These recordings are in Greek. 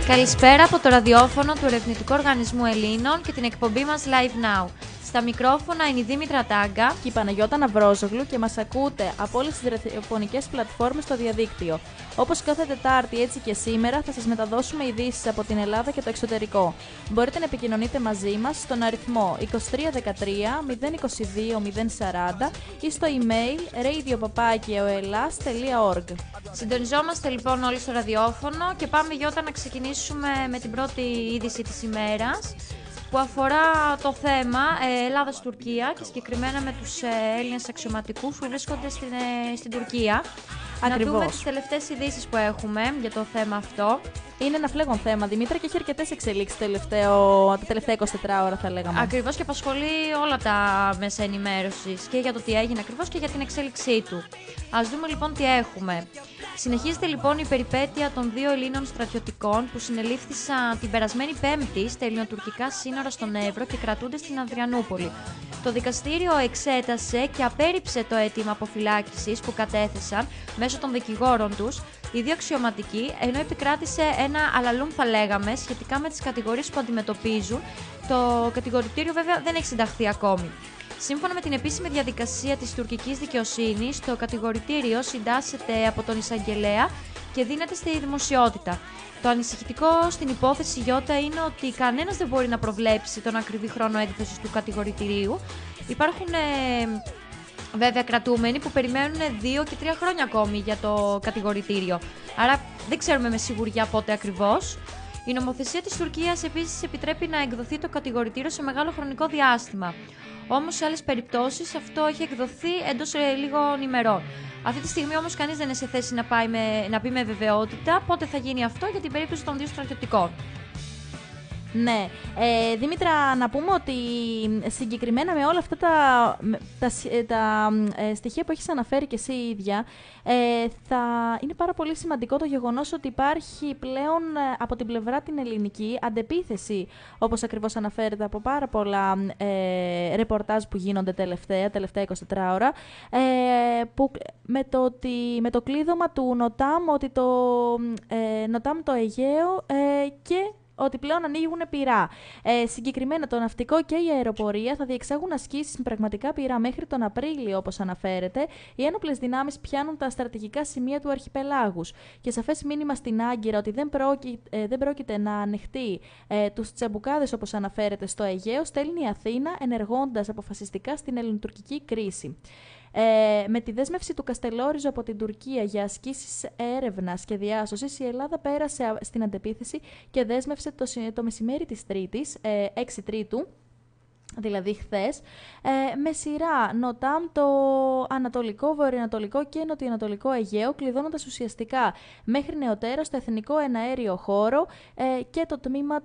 Καλησπέρα από το ραδιόφωνο του Ερευνητικού Οργανισμού Ελλήνων και την εκπομπή μας Live Now. Στα μικρόφωνα είναι η Δήμητρα Τάγκα και η Παναγιώτα Ναυρόζογλου και μας ακούτε από όλες τις ραδιοφωνικές πλατφόρμες στο διαδίκτυο. Όπως κάθε Τετάρτη, έτσι και σήμερα, θα σας μεταδώσουμε ειδήσεις από την Ελλάδα και το εξωτερικό. Μπορείτε να επικοινωνείτε μαζί μας στον αριθμό 2313 022 040 ή στο email radio@oelas.org. Συντονιζόμαστε λοιπόν όλοι στο ραδιόφωνο και πάμε, Γιώτα, να ξεκινήσουμε με την πρώτη είδηση της ημέρας, που αφορά το θέμα Ελλάδας-Τουρκία και συγκεκριμένα με τους Έλληνες αξιωματικούς που βρίσκονται στην Τουρκία. Ακριβώς. Να δούμε τις τελευταίες ειδήσεις που έχουμε για το θέμα αυτό. Είναι ένα φλέγον θέμα, Δημήτρα, και έχει αρκετές εξελίξεις τα τελευταία 24 ώρα, θα λέγαμε. Ακριβώς, και απασχολεί όλα τα μέσα ενημέρωσης και για το τι έγινε ακριβώς και για την εξέλιξή του. Ας δούμε λοιπόν τι έχουμε. Συνεχίζεται λοιπόν η περιπέτεια των δύο Ελλήνων στρατιωτικών που συνελήφθησαν την περασμένη Πέμπτη στα ελληνοτουρκικά σύνορα στον Εύρο και κρατούνται στην Ανδριανούπολη. Το δικαστήριο εξέτασε και απέρριψε το αίτημα αποφυλάκησης που κατέθεσαν μέσω των δικηγόρων τους οι δύο αξιωματικοί, ενώ επικράτησε ένα αλαλούμ, θα λέγαμε, σχετικά με τις κατηγορίες που αντιμετωπίζουν. Το κατηγορητήριο βέβαια δεν έχει συνταχθεί ακόμη. Σύμφωνα με την επίσημη διαδικασία της τουρκικής δικαιοσύνης, το κατηγορητήριο συντάσσεται από τον εισαγγελέα και δίνεται στη δημοσιότητα. Το ανησυχητικό στην υπόθεση, Γιώτα, είναι ότι κανένας δεν μπορεί να προβλέψει τον ακριβή χρόνο έκδοσης του κατηγορητηρίου. Υπάρχουν βέβαια κρατούμενοι που περιμένουν 2 και 3 χρόνια ακόμη για το κατηγορητήριο. Άρα δεν ξέρουμε με σιγουριά πότε ακριβώς. Η νομοθεσία της Τουρκίας επίσης επιτρέπει να εκδοθεί το κατηγορητήριο σε μεγάλο χρονικό διάστημα. Όμως σε άλλες περιπτώσεις αυτό έχει εκδοθεί εντός λίγων ημερών. Αυτή τη στιγμή όμως κανείς δεν είναι σε θέση να πει με βεβαιότητα πότε θα γίνει αυτό για την περίπτωση των δύο στρατιωτικών. Ναι. Δήμητρα, να πούμε ότι συγκεκριμένα με όλα αυτά τα στοιχεία που έχεις αναφέρει και εσύ ίδια, θα είναι πάρα πολύ σημαντικό το γεγονός ότι υπάρχει πλέον από την πλευρά την ελληνική αντεπίθεση, όπως ακριβώς αναφέρεται από πάρα πολλά ρεπορτάζ που γίνονται τελευταία 24 ώρα, που με το κλείδωμα του Νοτάμ, ότι το Νοτάμ το Αιγαίο και ότι πλέον ανοίγουν πυρά. Συγκεκριμένα το ναυτικό και η αεροπορία θα διεξάγουν ασκήσεις με πραγματικά πυρά μέχρι τον Απρίλιο, όπως αναφέρεται. Οι ένοπλες δυνάμεις πιάνουν τα στρατηγικά σημεία του αρχιπελάγους. Και σαφές μήνυμα στην Άγκυρα ότι δεν πρόκειται να ανεχτεί τους τσαμπουκάδες, όπως αναφέρεται, στο Αιγαίο, στέλνει η Αθήνα, ενεργώντας αποφασιστικά στην ελληνοτουρκική κρίση. Με τη δέσμευση του Καστελόριζου από την Τουρκία για ασκήσεις έρευνας και διάσωσης, η Ελλάδα πέρασε στην αντεπίθεση και δέσμευσε το μεσημέρι της Τρίτης, 6 Τρίτου, δηλαδή χθες, με σειρά Νοτάμ το ανατολικό, βορειοανατολικό και νοτιοανατολικό Αιγαίο, κλειδώνοντας ουσιαστικά μέχρι νεοτέρα στο εθνικό εναέριο χώρο και το τμήμα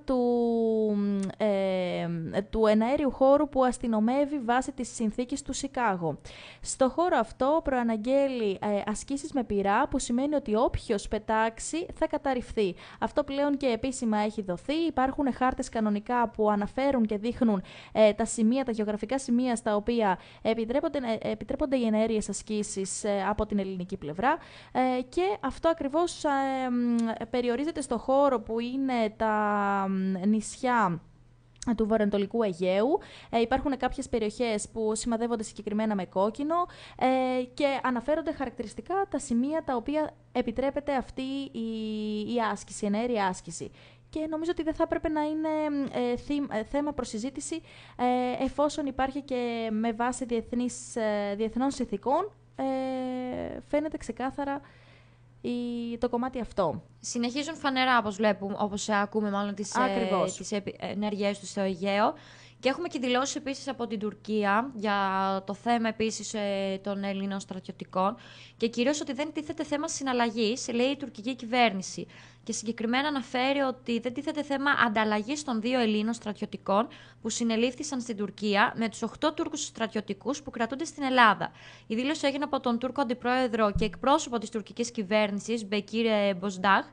του εναέριου χώρου που αστυνομεύει βάσει της συνθήκης του Σικάγο. Στο χώρο αυτό προαναγγέλει ασκήσεις με πυρά, που σημαίνει ότι όποιος πετάξει θα καταρριφθεί. Αυτό πλέον και επίσημα έχει δοθεί. Υπάρχουν χάρτες κανονικά που αναφέρουν και δείχνουν τα γεωγραφικά σημεία στα οποία επιτρέπονται οι εναέριες ασκήσεις από την ελληνική πλευρά, και αυτό ακριβώς περιορίζεται στο χώρο που είναι τα νησιά του βορειοανατολικού Αιγαίου. Υπάρχουν κάποιες περιοχές που σημαδεύονται συγκεκριμένα με κόκκινο και αναφέρονται χαρακτηριστικά τα σημεία τα οποία επιτρέπεται αυτή η άσκηση, η εναέρια άσκηση. Και νομίζω ότι δεν θα έπρεπε να είναι θέμα προσυζήτηση, εφόσον υπάρχει και με βάση διεθνών συνθηκών, φαίνεται ξεκάθαρα το κομμάτι αυτό. Συνεχίζουν φανερά, όπως ακούμε μάλλον τις ενέργειές του στο Αιγαίο. Και έχουμε και δηλώσεις επίσης από την Τουρκία για το θέμα επίσης των Ελλήνων στρατιωτικών και κυρίως ότι δεν τίθεται θέμα συναλλαγής, λέει η τουρκική κυβέρνηση. Και συγκεκριμένα αναφέρει ότι δεν τίθεται θέμα ανταλλαγής των δύο Ελλήνων στρατιωτικών που συνελήφθησαν στην Τουρκία με τους 8 Τούρκους στρατιωτικούς που κρατούνται στην Ελλάδα. Η δήλωση έγινε από τον Τούρκο Αντιπρόεδρο και εκπρόσωπο της τουρκικής κυβέρνησης, Μπεκίρ Μποζντάχ,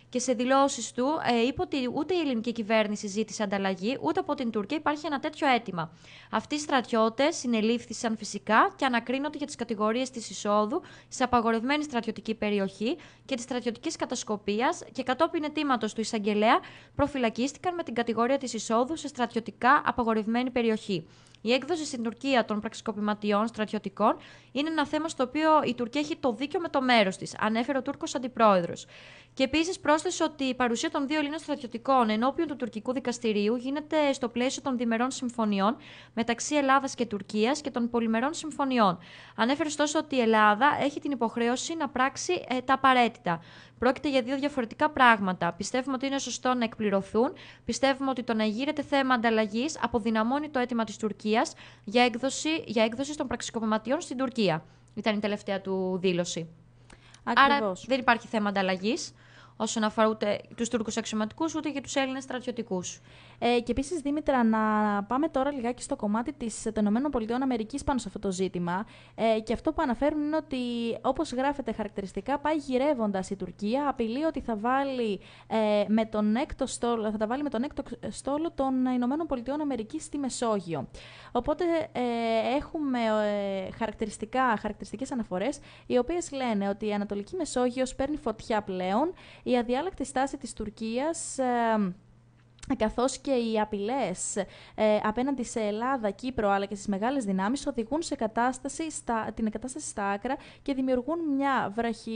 και σε δηλώσεις του είπε ότι ούτε η ελληνική κυβέρνηση ζήτησε ανταλλαγή, ούτε από την Τουρκία υπάρχει ένα τέτοιο αίτημα. Αυτοί οι στρατιώτες συνελήφθησαν φυσικά και ανακρίνονται για τις κατηγορίες της εισόδου σε απαγορευμένη στρατιωτική περιοχή και της στρατιωτικής κατασκοπίας και κατόπιν αιτήματος του εισαγγελέα προφυλακίστηκαν με την κατηγορία της εισόδου σε στρατιωτικά απαγορευμένη περιοχή. Η έκδοση στην Τουρκία των πραξικοπηματιών στρατιωτικών είναι ένα θέμα στο οποίο η Τουρκία έχει το δίκιο με το μέρος της, ανέφερε ο Τούρκος αντιπρόεδρος. Και επίσης πρόσθεσε ότι η παρουσία των 2 Ελλήνων στρατιωτικών ενώπιον του τουρκικού δικαστηρίου γίνεται στο πλαίσιο των διμερών συμφωνιών μεταξύ Ελλάδας και Τουρκίας και των πολυμερών συμφωνιών. Ανέφερε ωστόσο ότι η Ελλάδα έχει την υποχρέωση να πράξει τα απαραίτητα. Πρόκειται για 2 διαφορετικά πράγματα. Πιστεύουμε ότι είναι σωστό να εκπληρωθούν. Πιστεύουμε ότι το να γύρεται θέμα ανταλλαγής αποδυναμώνει το αίτημα της Τουρκίας για έκδοση των πραξικοπηματιών στην Τουρκία. Ήταν η τελευταία του δήλωση. Ακριβώς. Άρα δεν υπάρχει θέμα ανταλλαγής όσον αφορά ούτε τους Τούρκους αξιωματικούς ούτε και τους Έλληνες στρατιωτικούς. Και επίσης, Δήμητρα, να πάμε τώρα λιγάκι στο κομμάτι των ΗΠΑ πάνω σε αυτό το ζήτημα. Και αυτό που αναφέρουν είναι ότι, όπως γράφεται χαρακτηριστικά, πάει γυρεύοντας η Τουρκία, απειλεί ότι θα βάλει με τον έκτο στόλο των ΗΠΑ στη Μεσόγειο. Οπότε έχουμε χαρακτηριστικές αναφορές, οι οποίες λένε ότι η Ανατολική Μεσόγειος παίρνει φωτιά πλέον, η αδιάλακτη στάση της Τουρκίας καθώς και οι απειλές απέναντι σε Ελλάδα, Κύπρο αλλά και στις μεγάλες δυνάμεις οδηγούν σε την εγκατάσταση στα άκρα και δημιουργούν μια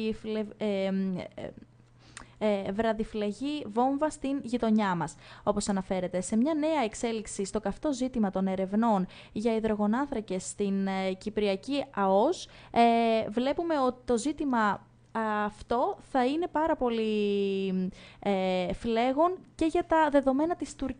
βραδιφλεγή βόμβα στην γειτονιά μας. Όπως αναφέρεται, σε μια νέα εξέλιξη στο καυτό ζήτημα των ερευνών για υδρογονάνθρακες στην Κυπριακή ΑΟΣ, βλέπουμε ότι το ζήτημα αυτό θα είναι πάρα πολύ φλέγον και για τα δεδομένα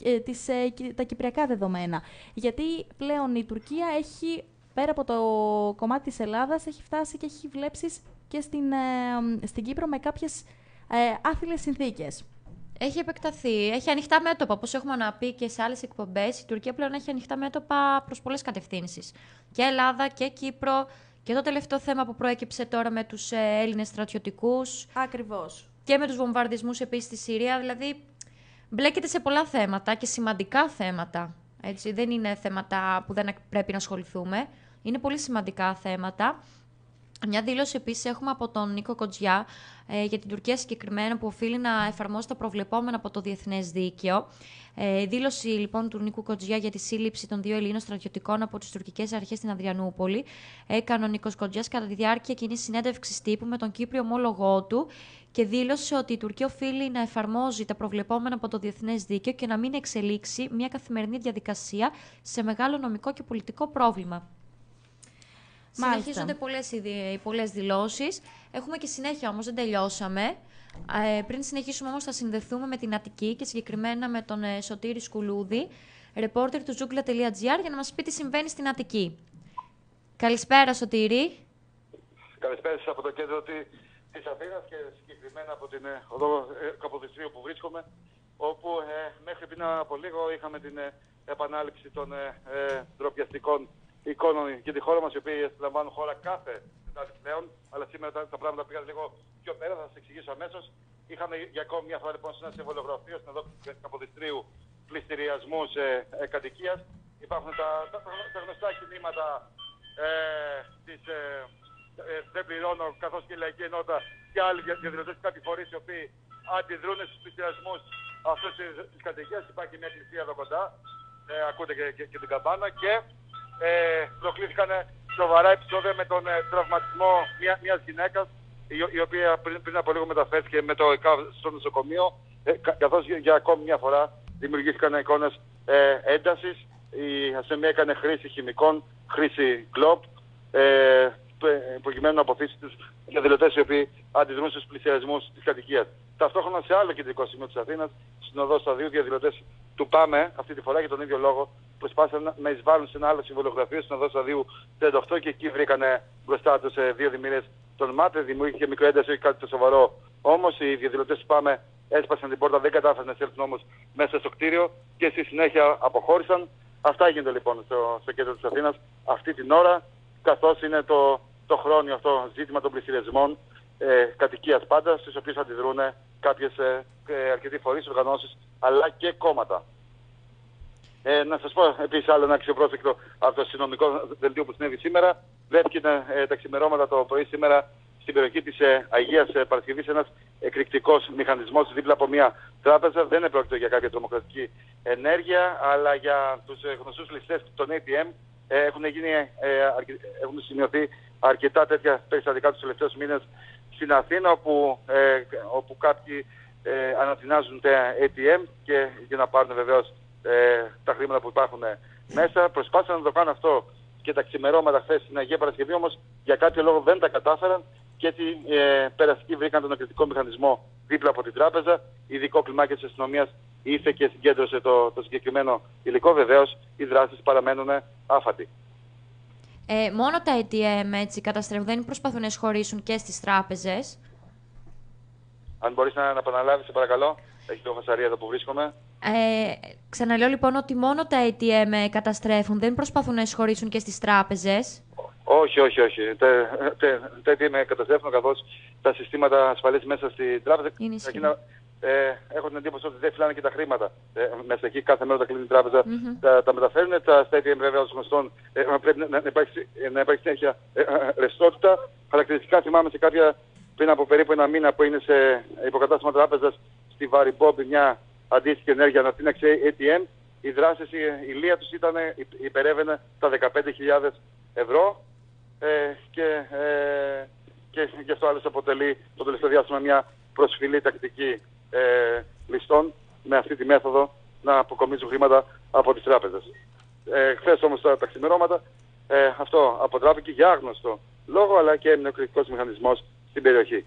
τα κυπριακά δεδομένα. Γιατί πλέον η Τουρκία έχει, πέρα από το κομμάτι της Ελλάδας, έχει φτάσει και έχει βλέψεις και στην Κύπρο με κάποιες άθλιες συνθήκες. Έχει επεκταθεί, έχει ανοιχτά μέτωπα. Όπως έχουμε να πει και σε άλλες εκπομπές, η Τουρκία πλέον έχει ανοιχτά μέτωπα προς πολλές κατευθύνσεις. Και Ελλάδα και Κύπρο. Και το τελευταίο θέμα που προέκυψε τώρα με τους Έλληνες στρατιωτικούς. Ακριβώς. Και με τους βομβαρδισμούς επίσης στη Συρία. Δηλαδή, μπλέκεται σε πολλά θέματα και σημαντικά θέματα. Έτσι. Δεν είναι θέματα που δεν πρέπει να ασχοληθούμε. Είναι πολύ σημαντικά θέματα. Μια δήλωση επίσης έχουμε από τον Νίκο Κοτζιά για την Τουρκία συγκεκριμένα, που οφείλει να εφαρμόσει τα προβλεπόμενα από το διεθνές δίκαιο. Δήλωση λοιπόν του Νίκου Κοτζιά για τη σύλληψη των 2 Ελλήνων στρατιωτικών από τις τουρκικές αρχές στην Αδριανούπολη έκανε ο Νίκος Κοτζιάς κατά τη διάρκεια κοινής συνέντευξης τύπου με τον Κύπριο ομόλογό του και δήλωσε ότι η Τουρκία οφείλει να εφαρμόζει τα προβλεπόμενα από το διεθνές δίκαιο και να μην εξελίξει μια καθημερινή διαδικασία σε μεγάλο νομικό και πολιτικό πρόβλημα. Συνεχίζονται πολλές δηλώσεις. Έχουμε και συνέχεια όμως, δεν τελειώσαμε. Πριν συνεχίσουμε όμως θα συνδεθούμε με την Αττική και συγκεκριμένα με τον Σωτήρη Σκουλούδη, ρεπόρτερ του Zoogla.gr, για να μας πει τι συμβαίνει στην Αττική. Καλησπέρα, Σωτήρη. Καλησπέρα σας από το κέντρο της Αθήνας και συγκεκριμένα από την οδό Καποδιστρίου που βρίσκομαι, όπου μέχρι πριν από λίγο είχαμε την επανάληψη των ντροπιαστικών εικόνων για τη χώρα μας, οι οποίες λαμβάνουν χώρα κάθε Τετάρτη πλέον. Αλλά σήμερα τα πράγματα πήγαν λίγο πιο πέρα, θα σας εξηγήσω αμέσως. Είχαμε για ακόμη μια φορά λοιπόν σε ένα συμβολογραφείο στην οδό Καποδιστρίου πληστηριασμούς κατοικίας. Υπάρχουν τα γνωστά κινήματα δεν πληρώνω, καθώς και η Λαϊκή Ενότητα και άλλοι διαδηλωτές και κάποιοι φορείς οι οποίοι αντιδρούν στους πληστηριασμούς αυτής της κατοικίας. Υπάρχει μια εκκλησία εδώ κοντά, ακούτε και την καμπάνα, και προκλήθηκαν σοβαρά επεισόδια με τον τραυματισμό μιας γυναίκας, η οποία πριν από λίγο μεταφέρθηκε με το ΕΚΑΒ στο νοσοκομείο, καθώς για ακόμη μια φορά δημιουργήθηκαν εικόνες έντασης. Η αστυνομία έκανε χρήση χημικών, χρήση κλόπ, προκειμένου να αποφύσει τους διαδηλωτές οι οποίοι αντιδρούν στους πλησιασμούς της κατοικίας. Ταυτόχρονα σε άλλο κεντρικό σημείο της Αθήνας, στην οδό Σταδίου, διαδηλωτές του ΠΑΜΕ, αυτή τη φορά για τον ίδιο λόγο, προσπάθησαν να εισβάλλουν σε ένα άλλο συμβολογραφείο στην οδό Σταδίου 38 και εκεί βρήκανε μπροστά τους 2 δημιουργίες των ΜΑΤ. Δημιουργήθηκε μικροένταση, όχι κάτι το σοβαρό. Όμως οι διαδηλωτές του ΠΑΜΕ έσπασαν την πόρτα, δεν κατάφεραν να εισέλθουν όμως μέσα στο κτίριο και στη συνέχεια αποχώρησαν. Αυτά γίνονται λοιπόν στο κέντρο της Αθήνας αυτή την ώρα, καθώς είναι το χρόνιο αυτό ζήτημα των πληστηριασμών κατοικίας πάντα, στις οποίες αντιδρούν κάποιες αρκετοί φορείς, οργανώσεις, αλλά και κόμματα. Να σας πω επίσης άλλο ένα αξιοπρόσεκτο από το συνομικό δελτίο που συνέβη σήμερα. Βρέθηκε τα ξημερώματα το πρωί σήμερα στην περιοχή της Αγίας Παρασκευής ένας εκρηκτικός μηχανισμός δίπλα από μια τράπεζα. Δεν πρόκειται για κάποια τρομοκρατική ενέργεια, αλλά για τους γνωστούς ληστές των ATM. Έχουν σημειωθεί αρκετά τέτοια περιστατικά τους τελευταίους μήνες στην Αθήνα, όπου κάποιοι ανατινάζουν τα ATM και για να πάρουν βεβαίως τα χρήματα που υπάρχουν μέσα. Προσπάθησαν να το κάνουν αυτό και τα ξημερώματα χθες στην Αγία Παρασκευή, όμως για κάποιο λόγο δεν τα κατάφεραν και έτσι περαστικοί βρήκαν τον εκρηκτικό μηχανισμό δίπλα από την τράπεζα. Ειδικό κλιμάκιο της αστυνομίας ήρθε και συγκέντρωσε το συγκεκριμένο υλικό. Βεβαίως οι δράσεις παραμένουν άφατοι. Μόνο τα ATM έτσι καταστρέφουν, δεν προσπαθούν να εισχωρήσουν και στις τράπεζες? Αν μπορείς να επαναλάβεις, σε παρακαλώ. Έχει το φασαρία εδώ που βρίσκομαι. Ξαναλέω λοιπόν ότι μόνο τα ATM καταστρέφουν, δεν προσπαθούν να εισχωρήσουν και στις τράπεζες. Όχι. Τα ATM καταστρέφουν, καθώς τα συστήματα ασφαλής μέσα στην τράπεζα έχω την εντύπωση ότι δεν φυλάνε και τα χρήματα μέσα εκεί. Κάθε μέρα όταν κλείνει η τράπεζα τα μεταφέρουν. Στα ATM βέβαια ως γνωστόν πρέπει να υπάρχει συνέχεια ρευστότητα. Χαρακτηριστικά θυμάμαι σε κάποια πριν από περίπου ένα μήνα που είναι σε υποκατάστημα τράπεζας στη Βαριμπόμπη μια αντίστοιχη ενέργεια να τίναξε ATM. Οι δράσεις, η λία τους υπερεύαινε τα 15.000 ευρώ και γι' αυτό άλλωστε αποτελεί το τελευταίο διάστημα μια προσφυλή τακτική ληστών με αυτή τη μέθοδο να αποκομίζουν χρήματα από τις τράπεζες. Χθες όμως τα ξημερώματα αυτό αποτράπηκε για άγνωστο λόγο, αλλά και έμεινε ο κριτικός μηχανισμός στην περιοχή.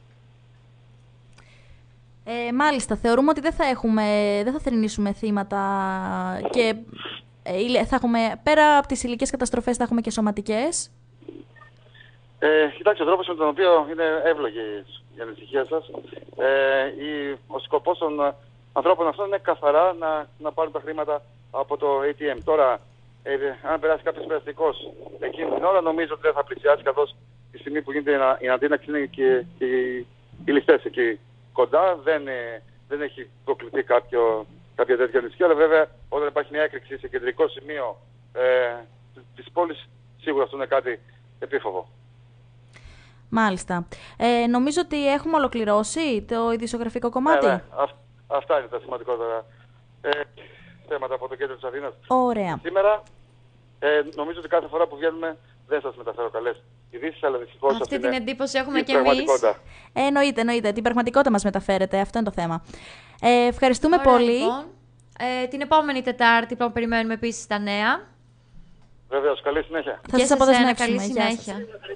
Μάλιστα, θεωρούμε ότι δεν θα θρηνήσουμε θύματα και θα έχουμε, πέρα από τις υλικές καταστροφές, θα έχουμε και σωματικές. Κοιτάξτε, ο τρόπος με τον οποίο είναι εύλογη η ανησυχία σας. Ο σκοπός των ανθρώπων αυτών είναι καθαρά να πάρουν τα χρήματα από το ATM. Τώρα, αν περάσει κάποιος περαστικός εκείνη την ώρα, νομίζω ότι δεν θα πλησιάσει, καθώς τη στιγμή που γίνεται η αντίναξη είναι και οι ληστές εκεί κοντά. Δεν έχει προκληθεί κάποια τέτοια ανησυχία, αλλά βέβαια όταν υπάρχει μια έκρηξη σε κεντρικό σημείο της πόλης, σίγουρα αυτό είναι κάτι επίφοβο. Μάλιστα. Νομίζω ότι έχουμε ολοκληρώσει το ειδησιογραφικό κομμάτι. Ναι. Αυτά είναι τα σημαντικότερα θέματα από το κέντρο της Αθήνας. Ωραία. Σήμερα νομίζω ότι κάθε φορά που βγαίνουμε δεν σας μεταφέρω καλές ειδήσεις, αλλά δυστυχώς αυτή την εντύπωση έχουμε και εμείς. Εννοείται. Την πραγματικότητα μας μεταφέρετε. Αυτό είναι το θέμα. Ευχαριστούμε Ωραία, πολύ. Λοιπόν. Την επόμενη Τετάρτη που περιμένουμε επίσης τα νέα. Βεβαίως. Καλή συνέχεια. Θα σας αποδεσμεύσουμε. Καλή συνέχεια.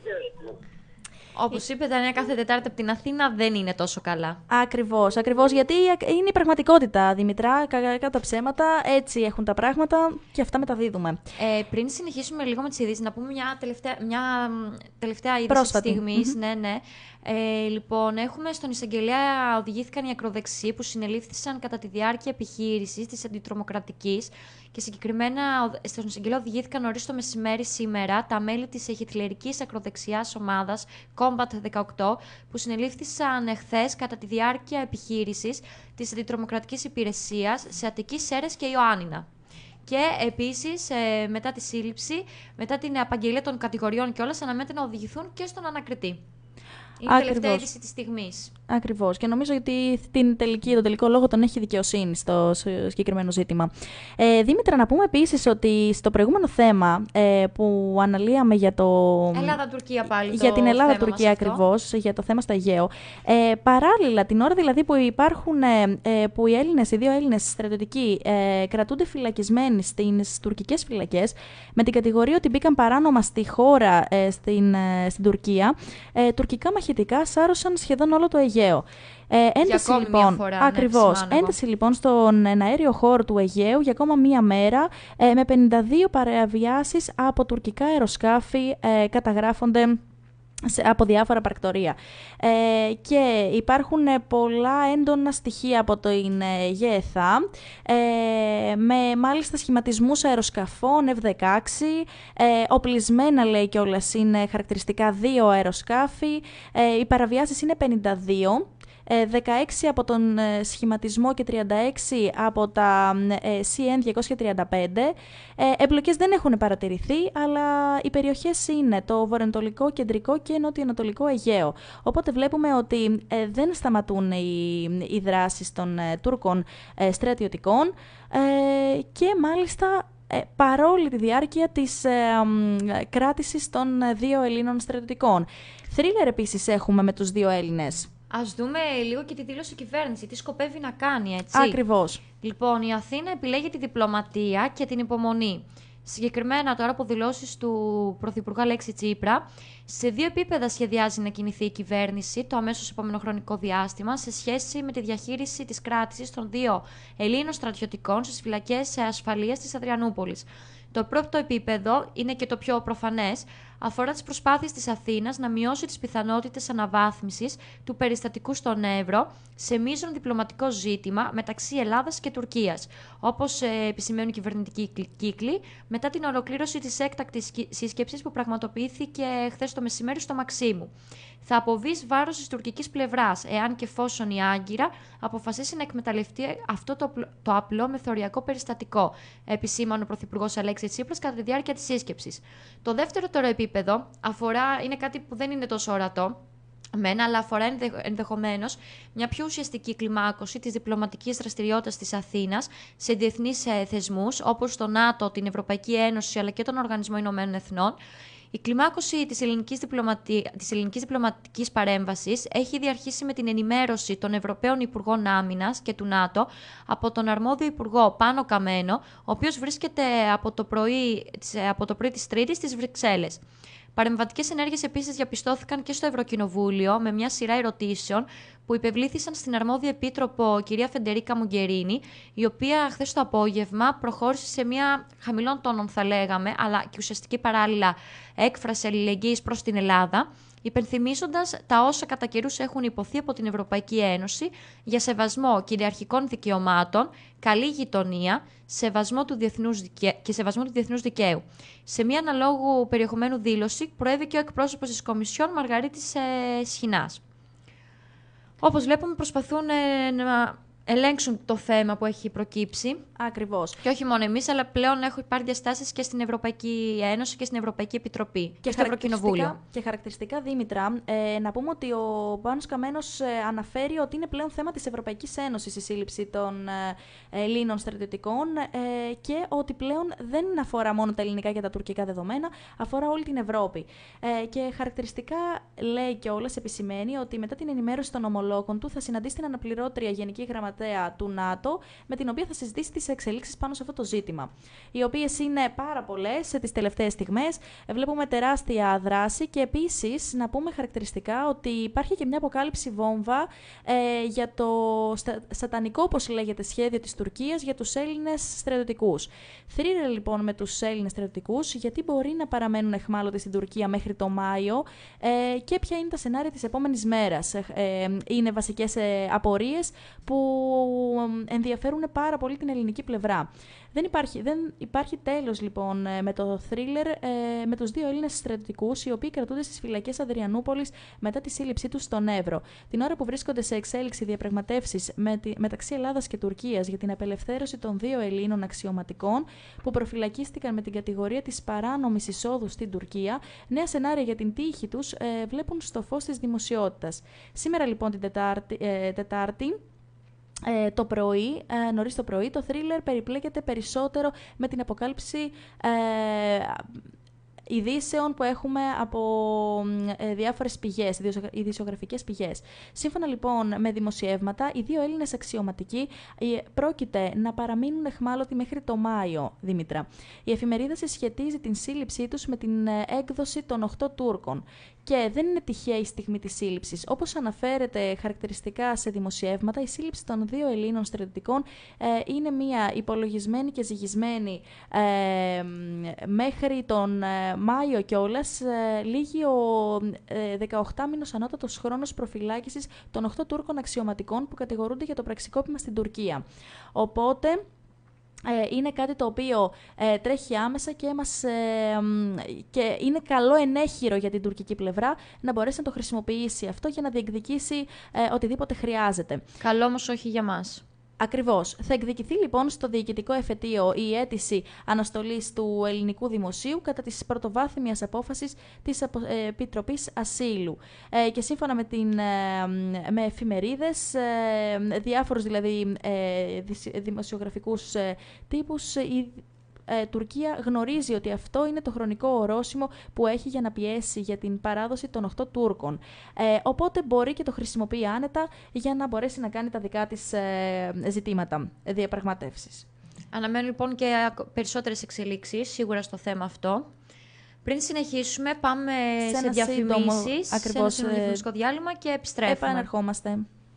Όπως είπε, τα νέα κάθε Τετάρτη από την Αθήνα δεν είναι τόσο καλά. Ακριβώς, γιατί είναι η πραγματικότητα, Δημητρά, κατά τα ψέματα, έτσι έχουν τα πράγματα και αυτά μεταδίδουμε. Πριν συνεχίσουμε λίγο με τις ειδήσεις, να πούμε μια τελευταία είδηση της στιγμής. Ναι. Λοιπόν, έχουμε στον εισαγγελέα οδηγήθηκαν οι ακροδεξιοί που συνελήφθησαν κατά τη διάρκεια επιχείρησης της αντιτρομοκρατικής και συγκεκριμένα στον εισαγγελέα οδηγήθηκαν νωρίς το μεσημέρι σήμερα τα μέλη της χιτλερικής ακροδεξιάς ομάδας Combat 18 που συνελήφθησαν χθες κατά τη διάρκεια επιχείρησης της αντιτρομοκρατικής υπηρεσίας σε Αττική, Σέρρες και Ιωάννινα. Και επίσης, μετά τη σύλληψη, μετά την απαγγελία των κατηγοριών και όλα, αναμένεται να οδηγηθούν και στον ανακριτή. Είναι η τελευταία είδηση της στιγμής. Ακριβώς. Και νομίζω ότι τον τελικό λόγο τον έχει δικαιοσύνη στο συγκεκριμένο ζήτημα. Δήμητρα, να πούμε επίσης ότι στο προηγούμενο θέμα που αναλύαμε για το. Ελλάδα-Τουρκία πάλι. Για την Ελλάδα-Τουρκία ακριβώς, για το θέμα στο Αιγαίο. Παράλληλα, την ώρα δηλαδή που οι δύο Έλληνες στρατιωτικοί κρατούνται φυλακισμένοι στις τουρκικές φυλακές, με την κατηγορία ότι μπήκαν παράνομα στη χώρα, στην Τουρκία, τουρκικά μαχητικά σάρωσαν σχεδόν όλο το Αιγαίο. Ένταση λοιπόν, ακριβώς, ένταση λοιπόν στον εναέριο χώρο του Αιγαίου για ακόμα μία μέρα, με 52 παραβιάσεις από τουρκικά αεροσκάφη καταγράφονται από διάφορα πρακτορεία. Και υπάρχουν πολλά έντονα στοιχεία από το ΓΕΘΑ, με μάλιστα σχηματισμούς αεροσκαφών F-16, οπλισμένα λέει κιόλας είναι χαρακτηριστικά 2 αεροσκάφη, οι παραβιάσεις είναι 52, 16 από τον σχηματισμό και 36 από τα CN-235. Εμπλοκές δεν έχουν παρατηρηθεί, αλλά οι περιοχές είναι το βορειοανατολικό, κεντρικό και νοτιοανατολικό Αιγαίο. Οπότε βλέπουμε ότι δεν σταματούν οι δράσεις των Τούρκων στρατιωτικών και μάλιστα παρόλη τη διάρκεια της κράτησης των 2 Ελλήνων στρατιωτικών. Θρίλερ επίσης έχουμε με τους 2 Έλληνες. Ας δούμε λίγο και τη δήλωση κυβέρνηση, τι σκοπεύει να κάνει, έτσι. Ακριβώς. Λοιπόν, η Αθήνα επιλέγει τη διπλωματία και την υπομονή. Συγκεκριμένα τώρα από δηλώσεις του Πρωθυπουργού Αλέξη Τσίπρα, σε 2 επίπεδα σχεδιάζει να κινηθεί η κυβέρνηση το αμέσως επόμενο χρονικό διάστημα σε σχέση με τη διαχείριση της κράτησης των 2 Ελλήνων στρατιωτικών στις φυλακές ασφαλείας της Αδριανούπολης. Το πρώτο επίπεδο είναι και το πιο προφανές, αφορά τις προσπάθειες της Αθήνας να μειώσει τις πιθανότητες αναβάθμισης του περιστατικού στον Εύρο σε μείζον διπλωματικό ζήτημα μεταξύ Ελλάδας και Τουρκίας, όπως επισημαίνουν οι κυβερνητικοί κύκλοι, μετά την ολοκλήρωση της έκτακτης σύσκεψης που πραγματοποιήθηκε χθες το μεσημέρι στο Μαξίμου. Θα αποβεί βάρος της τουρκικής πλευράς, εάν και εφόσον η Άγκυρα αποφασίσει να εκμεταλλευτεί αυτό το απλό μεθοριακό περιστατικό, επισήμανε ο Πρωθυπουργός Αλέξης Τσίπρας κατά τη διάρκεια της σύσκεψης. Το δεύτερο τώρα επίπεδο είναι κάτι που δεν είναι τόσο ορατό, αλλά αφορά ενδεχομένως μια πιο ουσιαστική κλιμάκωση της διπλωματικής δραστηριότητας της Αθήνας σε διεθνείς θεσμούς, όπως το ΝΑΤΟ, την Ευρωπαϊκή Ένωση αλλά και τον Οργανισμό Ηνωμένων Εθνών. Η κλιμάκωση της ελληνικής διπλωματικής παρέμβασης έχει ήδη αρχίσει με την ενημέρωση των Ευρωπαίων Υπουργών Άμυνας και του ΝΑΤΟ από τον αρμόδιο Υπουργό Πάνο Καμένο, ο οποίος βρίσκεται από το πρωί της Τρίτης στις Βρυξέλλες. Παρεμβατικές ενέργειες επίσης διαπιστώθηκαν και στο Ευρωκοινοβούλιο με μια σειρά ερωτήσεων που υπευλήθησαν στην αρμόδια επίτροπο κυρία Φεντερίκα Μογκερίνη, η οποία χθες το απόγευμα προχώρησε σε μια χαμηλών τόνων, θα λέγαμε, αλλά και ουσιαστική παράλληλα έκφραση αλληλεγγύης προς την Ελλάδα, υπενθυμίζοντας τα όσα κατά καιρούς έχουν υποθεί από την Ευρωπαϊκή Ένωση για σεβασμό κυριαρχικών δικαιωμάτων, καλή γειτονία, σεβασμό του διεθνούς δικαίου. Σε μια αναλόγου περιεχομένου δήλωση προέβη και ο εκπρόσωπος της Κομισιόν Μαργαρίτης Σχοινάς. Όπως βλέπουμε, προσπαθούν να ελέγξουν το θέμα που έχει προκύψει. Ακριβώς. Και όχι μόνο εμείς, αλλά πλέον έχουν πάρει διαστάσεις και στην Ευρωπαϊκή Ένωση και στην Ευρωπαϊκή Επιτροπή και στο Ευρωκοινοβούλιο. Και χαρακτηριστικά, Δήμητρα, να πούμε ότι ο Πάνος Καμένος αναφέρει ότι είναι πλέον θέμα της Ευρωπαϊκής Ένωσης η σύλληψη των Ελλήνων στρατιωτικών και ότι πλέον δεν αφορά μόνο τα ελληνικά και τα τουρκικά δεδομένα, αφορά όλη την Ευρώπη. Και χαρακτηριστικά λέει κιόλας, επισημαίνει ότι μετά την ενημέρωση των ομολόγων του θα συναντήσει την αναπληρώτρια Γενική Γραμματέα του ΝΑΤΟ, με την οποία θα συζητήσει τις εξελίξεις πάνω σε αυτό το ζήτημα. Οι οποίες είναι πάρα πολλές σε τις τελευταίες στιγμές. Βλέπουμε τεράστια δράση και επίσης να πούμε χαρακτηριστικά ότι υπάρχει και μια αποκάλυψη βόμβα για το σατανικό, όπως λέγεται, σχέδιο της Τουρκίας για τους Έλληνες στρατιωτικούς. Θρίλερ λοιπόν με τους Έλληνες στρατιωτικούς, γιατί μπορεί να παραμένουν εχμάλωτοι στην Τουρκία μέχρι το Μάιο και ποια είναι τα σενάρια της επόμενης μέρας. Είναι βασικές απορίες που ενδιαφέρουν πάρα πολύ την ελληνική πλευρά. Δεν υπάρχει τέλος λοιπόν με το θρίλερ με τους 2 Έλληνες στρατιωτικούς, οι οποίοι κρατούνται στις φυλακές Αδριανούπολης μετά τη σύλληψή τους στον Εύρο. Την ώρα που βρίσκονται σε εξέλιξη διαπραγματεύσεις μεταξύ Ελλάδας και Τουρκίας για την απελευθέρωση των 2 Ελλήνων αξιωματικών που προφυλακίστηκαν με την κατηγορία της παράνομης εισόδου στην Τουρκία, νέα σενάρια για την τύχη τους βλέπουν στο φως της δημοσιότητας. Σήμερα λοιπόν την Τετάρτη, το πρωί, νωρίς το πρωί, το θρίλερ περιπλέκεται περισσότερο με την αποκάλυψη ειδήσεων που έχουμε από διάφορες πηγές, ειδησιογραφικές πηγές. Σύμφωνα λοιπόν με δημοσιεύματα, οι 2 Έλληνες αξιωματικοί πρόκειται να παραμείνουν εχμάλωτοι μέχρι το Μάιο, Δήμητρα. Η εφημερίδα συσχετίζει την σύλληψή τους με την έκδοση των 8 Τούρκων. Και δεν είναι τυχαία η στιγμή της σύλληψης. Όπως αναφέρεται χαρακτηριστικά σε δημοσιεύματα, η σύλληψη των 2 Ελλήνων στρατιωτικών είναι μια υπολογισμένη και ζυγισμένη μέχρι τον Μάιο κιόλας λήγει ο 18μηνος ανώτατος χρόνος προφυλάκησης των 8 Τούρκων αξιωματικών που κατηγορούνται για το πραξικόπημα στην Τουρκία. Οπότε είναι κάτι το οποίο τρέχει άμεσα και είναι καλό ενέχειρο για την τουρκική πλευρά να μπορέσει να το χρησιμοποιήσει αυτό για να διεκδικήσει οτιδήποτε χρειάζεται. Καλό όμως όχι για μας. Ακριβώς. Θα εκδικηθεί λοιπόν στο διοικητικό εφετείο η αίτηση αναστολής του ελληνικού δημοσίου κατά της πρωτοβάθμιας απόφασης της Επιτροπής Ασύλου. Και σύμφωνα με εφημερίδες, διάφορους δηλαδή δημοσιογραφικούς τύπους, η Τουρκία γνωρίζει ότι αυτό είναι το χρονικό ορόσημο που έχει για να πιέσει για την παράδοση των 8 Τούρκων. Οπότε μπορεί και το χρησιμοποιεί άνετα για να μπορέσει να κάνει τα δικά της ζητήματα, διαπραγματεύσεις. Αναμένω λοιπόν και περισσότερες εξελίξεις σίγουρα στο θέμα αυτό. Πριν συνεχίσουμε, πάμε σε διαφημίσεις, σε ένα σύντομο διαφημιστικό διάλειμμα και επιστρέφουμε. Επανερχόμαστε.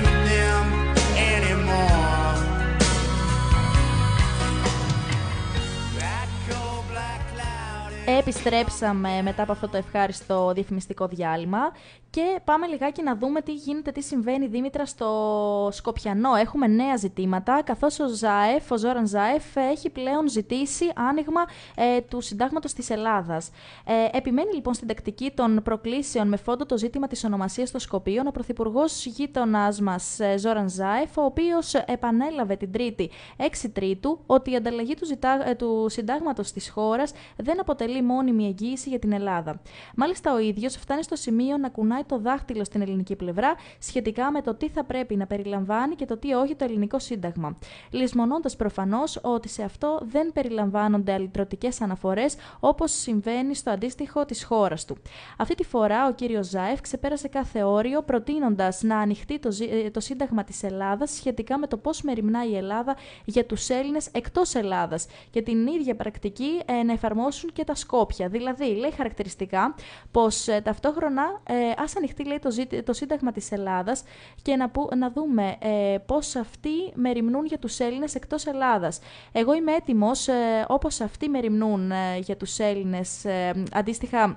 Επιστρέψαμε μετά από αυτό το ευχάριστο διαφημιστικό διάλειμμα και πάμε λιγάκι να δούμε τι γίνεται, τι συμβαίνει, Δήμητρα, στο Σκοπιανό. Έχουμε νέα ζητήματα, καθώς ο Ζόραν Ζάεφ έχει πλέον ζητήσει άνοιγμα του συντάγματος της Ελλάδας. Επιμένει λοιπόν στην τακτική των προκλήσεων με φόντο το ζήτημα της ονομασίας των Σκοπίων ο πρωθυπουργός γείτονάς μας Ζόραν Ζάεφ, ο οποίος επανέλαβε την Τρίτη 6 Τρίτου ότι η ανταλλαγή του συντάγματος της χώρας δεν αποτελεί μόνιμη εγγύηση για την Ελλάδα. Μάλιστα, ο ίδιος φτάνει στο σημείο να κουνάει το δάχτυλο στην ελληνική πλευρά σχετικά με το τι θα πρέπει να περιλαμβάνει και το τι όχι το ελληνικό σύνταγμα. Λησμονώντας προφανώς ότι σε αυτό δεν περιλαμβάνονται αλυτρωτικές αναφορές όπως συμβαίνει στο αντίστοιχο της χώρας του. Αυτή τη φορά ο κύριος Ζάεφ ξεπέρασε κάθε όριο προτείνοντας να ανοιχτεί το Σύνταγμα της Ελλάδας σχετικά με το πώς μεριμνά η Ελλάδα για τους Έλληνες εκτός Ελλάδας και την ίδια πρακτική να εφαρμόσουν και τα Σκόπια. Δηλαδή, λέει χαρακτηριστικά πως ταυτόχρονα ας ανοιχτεί, λέει, το Σύνταγμα της Ελλάδας και να δούμε πώς αυτοί μεριμνούν για τους Έλληνες εκτός Ελλάδας. Εγώ είμαι έτοιμος, όπως αυτοί μεριμνούν για τους Έλληνες, αντίστοιχα.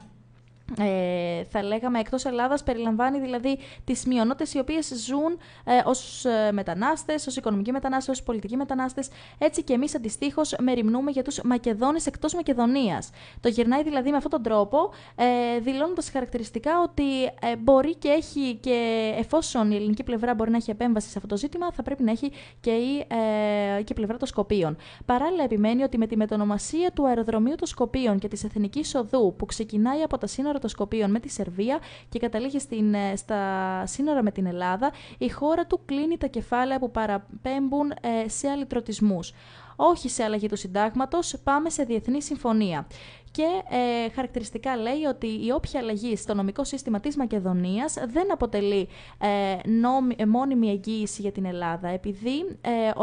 Θα λέγαμε εκτός Ελλάδας περιλαμβάνει δηλαδή τις μειονότητες οι οποίες ζουν ως μετανάστες, ως οικονομικοί μετανάστες, ως πολιτικοί μετανάστες. Έτσι και εμείς αντιστοίχως μεριμνούμε για τους Μακεδόνες εκτός Μακεδονίας. Το γυρνάει δηλαδή με αυτόν τον τρόπο, δηλώνοντας χαρακτηριστικά ότι μπορεί και έχει και εφόσον η ελληνική πλευρά μπορεί να έχει επέμβαση σε αυτό το ζήτημα, θα πρέπει να έχει και η πλευρά των Σκοπίων. Παράλληλα, επιμένει ότι με τη μετονομασία του αεροδρομίου των Σκοπίων και της Εθνικής Οδού που ξεκινάει από τα σύνορα των Σκοπίων με τη Σερβία και καταλήγει στα σύνορα με την Ελλάδα, η χώρα του κλείνει τα κεφάλαια που παραπέμπουν σε αλυτρωτισμούς. Όχι σε αλλαγή του συντάγματος, πάμε σε διεθνή συμφωνία. Και χαρακτηριστικά λέει ότι η όποια αλλαγή στο νομικό σύστημα της Μακεδονίας δεν αποτελεί μόνιμη εγγύηση για την Ελλάδα, επειδή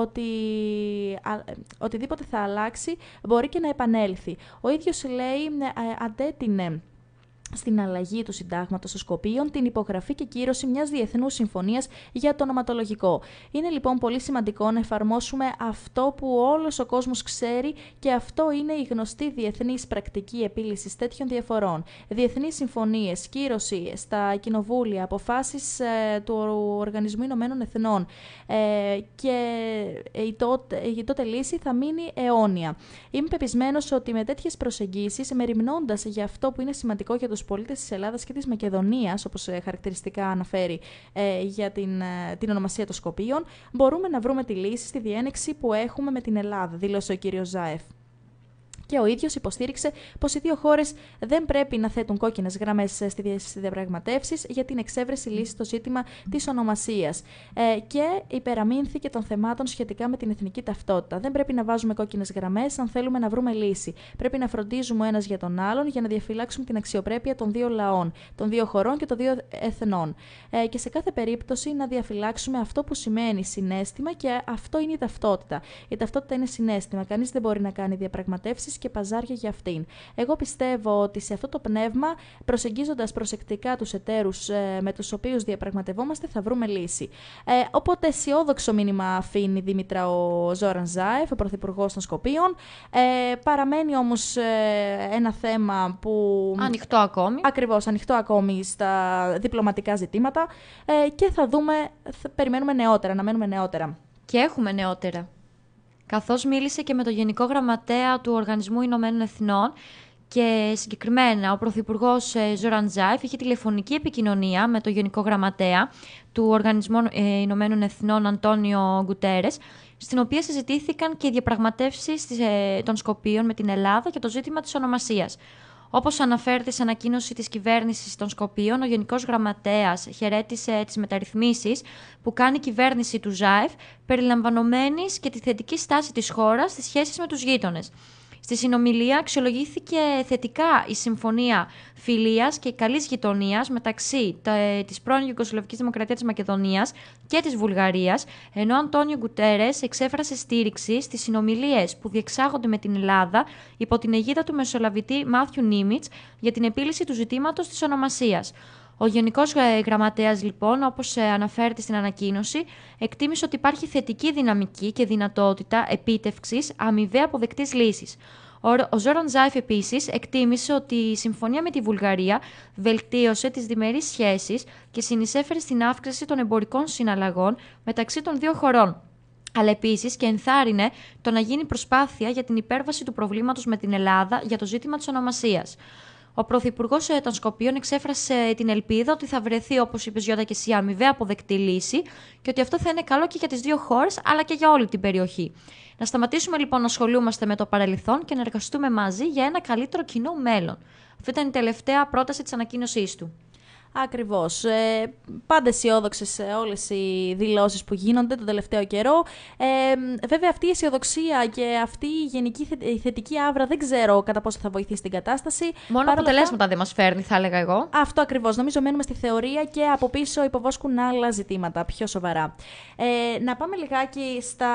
οτιδήποτε θα αλλάξει μπορεί και να επανέλθει. Ο ίδιος λέει αντέτεινε στην αλλαγή του συντάγματος των Σκοπίων την υπογραφή και κύρωση μιας διεθνούς συμφωνίας για το ονοματολογικό. Είναι λοιπόν πολύ σημαντικό να εφαρμόσουμε αυτό που όλος ο κόσμος ξέρει και αυτό είναι η γνωστή διεθνής πρακτική επίλυσης τέτοιων διαφορών. Διεθνείς συμφωνίες, κύρωση στα κοινοβούλια, αποφάσεις του Οργανισμού Ηνωμένων Εθνών και η τότε λύση θα μείνει αιώνια. Είμαι πεπισμένος ότι με τέτοιες προσεγγίσεις, μεριμνώντας για αυτό που είναι σημαντικό για τους πολίτες της Ελλάδας και της Μακεδονίας, όπως χαρακτηριστικά αναφέρει για την ονομασία των Σκοπίων, μπορούμε να βρούμε τη λύση στη διένεξη που έχουμε με την Ελλάδα, δήλωσε ο κύριος Ζάεφ. Και ο ίδιος υποστήριξε πως οι δύο χώρες δεν πρέπει να θέτουν κόκκινες γραμμές στις διαπραγματεύσεις για την εξέβρεση λύσης στο ζήτημα της ονομασίας. Και υπεραμείνθηκε των θεμάτων σχετικά με την εθνική ταυτότητα. Δεν πρέπει να βάζουμε κόκκινες γραμμές αν θέλουμε να βρούμε λύση. Πρέπει να φροντίζουμε ο ένας για τον άλλον για να διαφυλάξουμε την αξιοπρέπεια των δύο λαών, των δύο χωρών και των δύο εθνών. Και σε κάθε περίπτωση να διαφυλάξουμε αυτό που σημαίνει συναίσθημα και αυτό είναι η ταυτότητα. Η ταυτότητα είναι συναίσθημα. Κανείς δεν μπορεί να κάνει διαπραγματεύσεις και παζάρια για αυτήν. Εγώ πιστεύω ότι σε αυτό το πνεύμα, προσεγγίζοντας προσεκτικά τους εταίρους με τους οποίους διαπραγματευόμαστε, θα βρούμε λύση. Οπότε αισιόδοξο μήνυμα αφήνει, Δήμητρα, ο Ζόραν Ζάεφ, ο Πρωθυπουργός των Σκοπίων. Παραμένει όμως ένα θέμα που... Ανοιχτό ακόμη. Ακριβώς, ανοιχτό ακόμη στα διπλωματικά ζητήματα και θα δούμε, περιμένουμε νεότερα, να μένουμε νεότερα. Και έχουμε νεότερα. Καθώς μίλησε και με τον Γενικό Γραμματέα του Οργανισμού Ηνωμένων Εθνών και συγκεκριμένα ο Πρωθυπουργός Ζόραν Ζάεφ είχε τηλεφωνική επικοινωνία με τον Γενικό Γραμματέα του Οργανισμού Ηνωμένων Εθνών Αντώνιο Γκουτέρες, στην οποία συζητήθηκαν και οι διαπραγματεύσεις των Σκοπίων με την Ελλάδα για το ζήτημα της ονομασίας. Όπως αναφέρεται σε ανακοίνωση της κυβέρνησης των Σκοπίων, ο Γενικός Γραμματέας χαιρέτησε τις μεταρρυθμίσεις που κάνει η κυβέρνηση του Ζάεφ, περιλαμβανομένης και τη θετική στάση της χώρας στις σχέσεις με τους γείτονες. Στη συνομιλία αξιολογήθηκε θετικά η συμφωνία φιλίας και καλής γειτονίας μεταξύ της πρώην Ιουγκοσλαβικής Δημοκρατίας της Μακεδονίας και της Βουλγαρίας, ενώ ο Αντώνιο Γκουτέρες εξέφρασε στήριξη στις συνομιλίες που διεξάγονται με την Ελλάδα υπό την αιγίδα του μεσολαβητή Μάθιου Νίμιτς για την επίλυση του ζητήματος της ονομασίας. Ο Γενικός Γραμματέας, λοιπόν, όπως αναφέρεται στην ανακοίνωση, εκτίμησε ότι υπάρχει θετική δυναμική και δυνατότητα επίτευξης αμοιβαία αποδεκτής λύσης. Ο Ζόραν Ζάεφ επίσης εκτίμησε ότι η συμφωνία με τη Βουλγαρία βελτίωσε τις διμερείς σχέσεις και συνεισέφερε στην αύξηση των εμπορικών συναλλαγών μεταξύ των δύο χωρών. Αλλά επίσης και ενθάρρυνε το να γίνει προσπάθεια για την υπέρβαση του προβλήματος με την Ελλάδα για το ζήτημα της ονομασίας. Ο Πρωθυπουργός των Σκοπίων εξέφρασε την ελπίδα ότι θα βρεθεί, όπως είπε Γιώτα και εσύ, αμοιβαία αποδεκτή λύση και ότι αυτό θα είναι καλό και για τις δύο χώρες αλλά και για όλη την περιοχή. Να σταματήσουμε λοιπόν να ασχολούμαστε με το παρελθόν και να εργαστούμε μαζί για ένα καλύτερο κοινό μέλλον. Αυτή ήταν η τελευταία πρόταση της ανακοίνωσής του. Ακριβώς. Πάντα αισιόδοξες όλες οι δηλώσεις που γίνονται τον τελευταίο καιρό. Βέβαια, αυτή η αισιοδοξία και αυτή η γενική θετική άβρα δεν ξέρω κατά πόσο θα βοηθήσει την κατάσταση. Μόνο αποτελέσματα δεν μας φέρνει, θα έλεγα εγώ. Αυτό ακριβώς. Νομίζω μένουμε στη θεωρία και από πίσω υποβόσκουν άλλα ζητήματα πιο σοβαρά. Να πάμε λιγάκι στα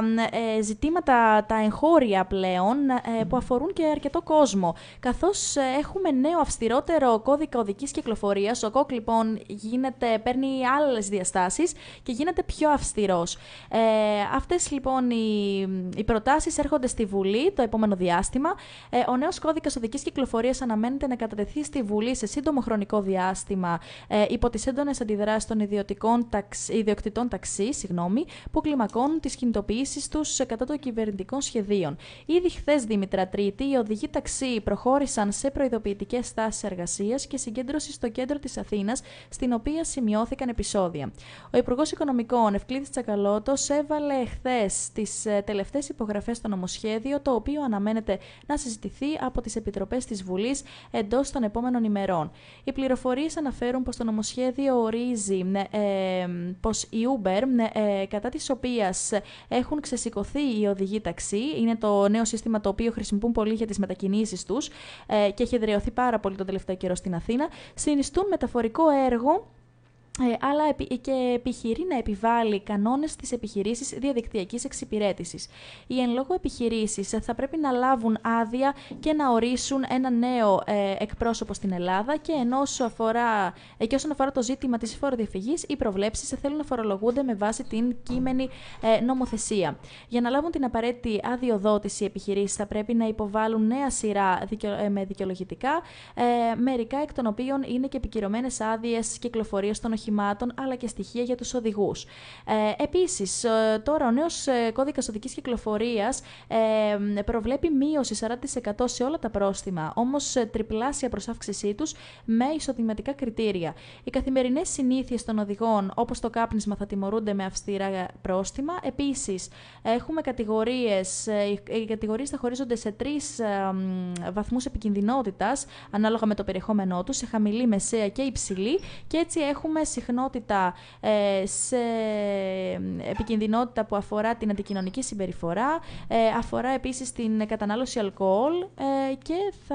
ζητήματα τα εγχώρια πλέον που αφορούν και αρκετό κόσμο. Καθώς έχουμε νέο αυστηρότερο κώδικα οδικής κυκλοφορίας, ο ΚΟΚ λοιπόν παίρνει άλλες διαστάσεις και γίνεται πιο αυστηρός. Αυτές λοιπόν οι προτάσεις έρχονται στη Βουλή το επόμενο διάστημα. Ο νέος κώδικας οδικής κυκλοφορίας αναμένεται να κατατεθεί στη Βουλή σε σύντομο χρονικό διάστημα υπό τις έντονες αντιδράσεις των ιδιοκτητών ταξί που κλιμακώνουν τις κινητοποιήσεις τους κατά των κυβερνητικών σχεδίων. Ήδη χθες, Δήμητρα, Τρίτη, οι οδηγοί ταξί προχώρησαν σε προειδοποιητικές στάσεις εργασίας και συγκέντρωση στο κέντρο της Αθήνας, στην οποία σημειώθηκαν επεισόδια. Ο Υπουργός Οικονομικών, Ευκλήδης Τσακαλώτος, έβαλε χθες τις τελευταίες υπογραφές στο νομοσχέδιο, το οποίο αναμένεται να συζητηθεί από τις επιτροπές της Βουλής εντός των επόμενων ημερών. Οι πληροφορίες αναφέρουν πως το νομοσχέδιο ορίζει πως η Uber, κατά της οποίας έχουν ξεσηκωθεί οι οδηγοί ταξί, είναι το νέο σύστημα το οποίο χρησιμοποιούν πολύ για τις μετακινήσεις τους και έχει εδραιωθεί πάρα πολύ τον τελευταίο καιρό στην Αθήνα, συνιστούν μεταφορικό έργο αλλά και επιχειρεί να επιβάλλει κανόνες στις επιχειρήσεις διαδικτυακής εξυπηρέτησης. Οι εν λόγω επιχειρήσεις θα πρέπει να λάβουν άδεια και να ορίσουν ένα νέο εκπρόσωπο στην Ελλάδα και όσον αφορά το ζήτημα της φοροδιαφυγής, οι προβλέψεις θέλουν να φορολογούνται με βάση την κείμενη νομοθεσία. Για να λάβουν την απαραίτητη αδειοδότηση, οι επιχειρήσεις θα πρέπει να υποβάλουν νέα σειρά με δικαιολογητικά, μερικά εκ των οποίων είναι και επικυρωμένες άδειες κυκλοφορίας των οχημάτων, αλλά και στοιχεία για τους οδηγούς. Επίσης, τώρα ο νέος κώδικας οδικής κυκλοφορίας προβλέπει μείωση 40% σε όλα τα πρόστιμα, όμως τριπλάσια προς αύξησή τους με ισοδηματικά κριτήρια. Οι καθημερινές συνήθειες των οδηγών, όπως το κάπνισμα, θα τιμωρούνται με αυστηρά πρόστιμα. Επίσης, έχουμε κατηγορίες. Οι κατηγορίες θα χωρίζονται σε 3 βαθμούς επικινδυνότητας, ανάλογα με το περιεχόμενό τους, σε χαμηλή, μεσαία και υψηλή, και έτσι έχουμε συχνότητα σε επικινδυνότητα που αφορά την αντικοινωνική συμπεριφορά, αφορά επίσης την κατανάλωση αλκοόλ και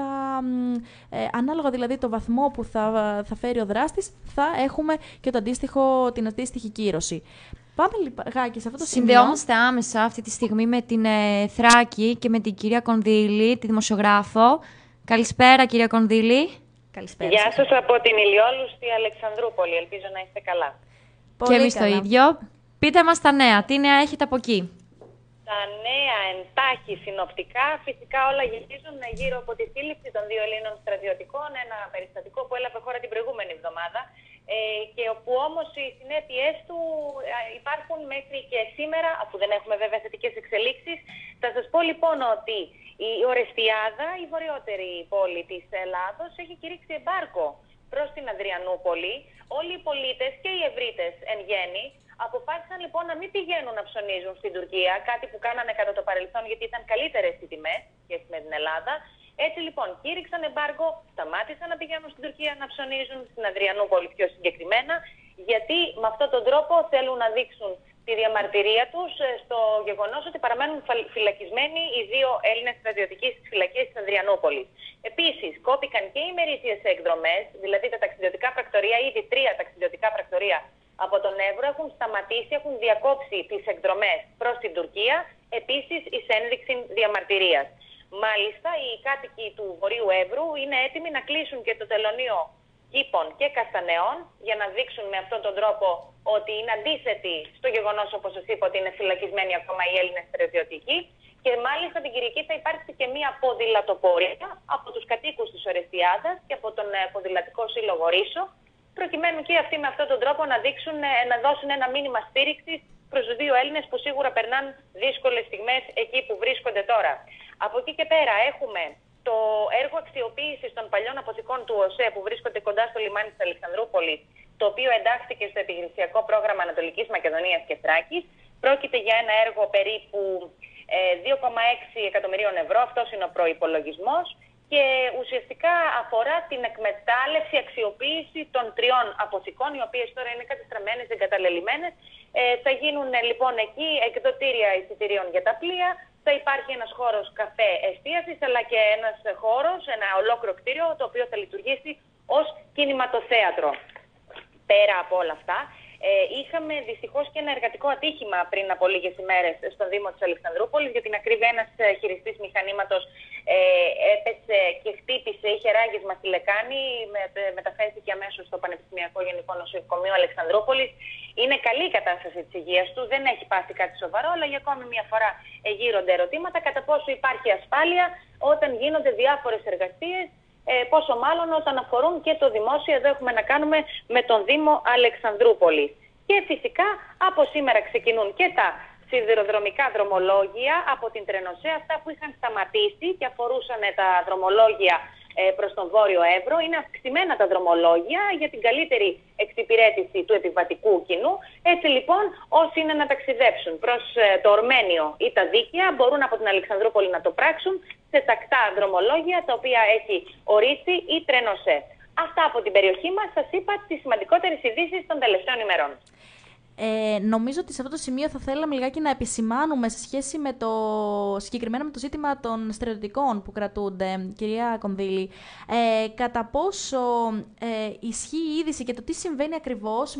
ανάλογα δηλαδή το βαθμό που θα φέρει ο δράστης, θα έχουμε και την αντίστοιχη κύρωση. Πάμε λιγάκι σε αυτό το σημείο. Συνδεόμαστε άμεσα αυτή τη στιγμή με την Θράκη και με την κυρία Κονδύλη, τη δημοσιογράφο. Καλησπέρα, κυρία Κονδύλη. Καλησπέρα. Γεια σας από την ηλιόλουστη Αλεξανδρούπολη. Ελπίζω να είστε καλά. Πολύ και εμείς καλά. το ίδιο. Πείτε μας τα νέα. Τι νέα έχετε από εκεί? Τα νέα εντάχει συνοπτικά, φυσικά όλα γυρίζουν γύρω από τη σύλληψη των 2 Ελλήνων στρατιωτικών, ένα περιστατικό που έλαβε χώρα την προηγούμενη εβδομάδα και όπου όμως οι συνέπειες του υπάρχουν μέχρι και σήμερα, αφού δεν έχουμε βέβαια θετικές εξελίξεις. Θα σας πω λοιπόν ότι η Ορεστιάδα, η βορειότερη πόλη της Ελλάδος, έχει κηρύξει εμπάργκο προς την Αδριανούπολη. Όλοι οι πολίτες και οι ευρύτες εν γέννη αποφάσισαν λοιπόν να μην πηγαίνουν να ψωνίζουν στην Τουρκία, κάτι που κάνανε κατά το παρελθόν γιατί ήταν καλύτερες οι τιμές σχέση με την Ελλάδα. Έτσι λοιπόν κήρυξαν εμπάργκο, σταμάτησαν να πηγαίνουν στην Τουρκία να ψωνίζουν, στην Αδριανούπολη πιο συγκεκριμένα, γιατί με αυτόν τον τρόπο θέλουν να δείξουν τη διαμαρτυρία τους στο γεγονός ότι παραμένουν φυλακισμένοι οι 2 Έλληνες στρατιωτικοί στις φυλακές της Αδριανούπολης. Επίσης, κόπηκαν και οι ημερήσιες εκδρομές, δηλαδή τα ταξιδιωτικά πρακτορεία, ήδη 3 ταξιδιωτικά πρακτορεία από τον Εύρο έχουν σταματήσει, έχουν διακόψει τις εκδρομές προς την Τουρκία, επίσης εις ένδειξη διαμαρτυρίας. Μάλιστα, οι κάτοικοι του Βορείου Εύρου είναι έτοιμοι να κλείσουν και το τελωνείο Κήπων και Καστανεών για να δείξουν με αυτόν τον τρόπο ότι είναι αντίθετοι στο γεγονός, όπως σας είπα, ότι είναι φυλακισμένοι ακόμα οι Έλληνες στρατιωτικοί. Και μάλιστα την Κυριακή θα υπάρξει και μία ποδηλατοπορία από τους κατοίκους της Ορεστιάδας και από τον Ποδηλατικό Σύλλογο Ρήσο, προκειμένου και αυτοί με αυτόν τον τρόπο να δείξουν, να δώσουν ένα μήνυμα στήριξης προς τους 2 Έλληνες που σίγουρα περνάνε δύσκολες στιγμές εκεί που βρίσκονται τώρα. Από εκεί και πέρα έχουμε το έργο αξιοποίησης των παλιών αποθηκών του ΟΣΕ που βρίσκονται κοντά στο λιμάνι της Αλεξανδρούπολης, το οποίο εντάχθηκε στο επιχειρησιακό πρόγραμμα Ανατολικής Μακεδονίας και Θράκης. Πρόκειται για ένα έργο περίπου 2,6 εκατομμυρίων ευρώ, αυτός είναι ο προϋπολογισμός, και ουσιαστικά αφορά την εκμετάλλευση, αξιοποίηση των 3 αποθηκών, οι οποίες τώρα είναι κατεστραμμένες, εγκαταλελειμμένες. Θα γίνουν λοιπόν εκεί εκδοτήρια εισιτηρίων για τα πλοία, θα υπάρχει ένας χώρος καφέ εστίασης, αλλά και ένας χώρος, ένα ολόκληρο κτίριο, το οποίο θα λειτουργήσει ως κινηματοθέατρο. Πέρα από όλα αυτά, είχαμε δυστυχώς και ένα εργατικό ατύχημα πριν από λίγες ημέρες στον Δήμο της Αλεξανδρούπολης. Για την ακρίβεια, ένας χειριστής μηχανήματος έπεσε και χτύπησε, είχε ράγισμα στη λεκάνη, μεταφέρθηκε αμέσως στο Πανεπιστημιακό Γενικό Νοσοκομείο Αλεξανδρούπολης. Είναι καλή η κατάσταση της υγείας του, δεν έχει πάθει κάτι σοβαρό, αλλά για ακόμη μια φορά γύρονται ερωτήματα κατά πόσο υπάρχει ασφάλεια όταν γίνονται διάφορες εργασίες. Πόσο μάλλον όταν αφορούν και το δημόσιο. Εδώ έχουμε να κάνουμε με τον Δήμο Αλεξανδρούπολης. Και φυσικά από σήμερα ξεκινούν και τα σιδηροδρομικά δρομολόγια από την Τρενοσέ, αυτά που είχαν σταματήσει και αφορούσαν τα δρομολόγια προς τον Βόρειο Εύρο. Είναι αυξημένα τα δρομολόγια για την καλύτερη εξυπηρέτηση του επιβατικού κοινού. Έτσι λοιπόν, όσοι είναι να ταξιδέψουν προς το Ορμένιο ή τα Δίκαια μπορούν από την Αλεξανδρούπολη να το πράξουν σε τακτά δρομολόγια τα οποία έχει ορίσει η Τρενοσέ. Αυτά από την περιοχή μας, σας είπα τις σημαντικότερες ειδήσεις των τελευταίων ημερών. Νομίζω ότι σε αυτό το σημείο θα θέλαμε λιγάκι να επισημάνουμε σε σχέση με το συγκεκριμένα με το ζήτημα των στρατιωτικών που κρατούνται, κυρία Κονδύλη, κατά πόσο ισχύει η είδηση και το τι συμβαίνει ακριβώς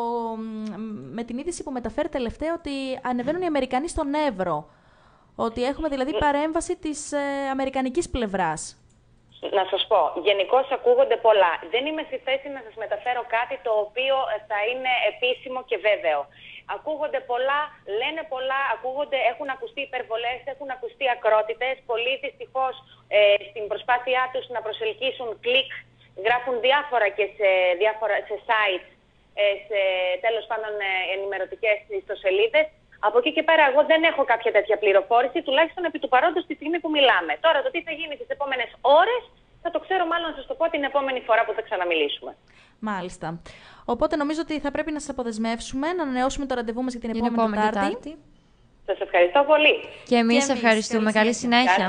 με την είδηση που μεταφέρει τελευταία ότι ανεβαίνουν οι Αμερικανοί στον Εύρο. Ότι έχουμε δηλαδή παρέμβαση της αμερικανικής πλευράς. Να σας πω, γενικώς ακούγονται πολλά. Δεν είμαι στη θέση να σας μεταφέρω κάτι το οποίο θα είναι επίσημο και βέβαιο. Ακούγονται πολλά, λένε πολλά, έχουν ακουστεί υπερβολές, έχουν ακουστεί ακρότητες. Πολλοί δυστυχώς στην προσπάθειά τους να προσελκύσουν κλικ γράφουν διάφορα και σε sites, σε τέλος πάντων ενημερωτικές ιστοσελίδες. Από εκεί και πέρα, εγώ δεν έχω κάποια τέτοια πληροφόρηση, τουλάχιστον επί του παρόντος τη στιγμή που μιλάμε. Τώρα, το τι θα γίνει τις επόμενες ώρες, θα το ξέρω μάλλον να σας το πω την επόμενη φορά που θα ξαναμιλήσουμε. Μάλιστα. Οπότε νομίζω ότι θα πρέπει να σας αποδεσμεύσουμε, να ανανεώσουμε το ραντεβού μας για την επόμενη Τετάρτη. Σας ευχαριστώ πολύ. Και εμείς ευχαριστούμε. Καλή συνέχεια.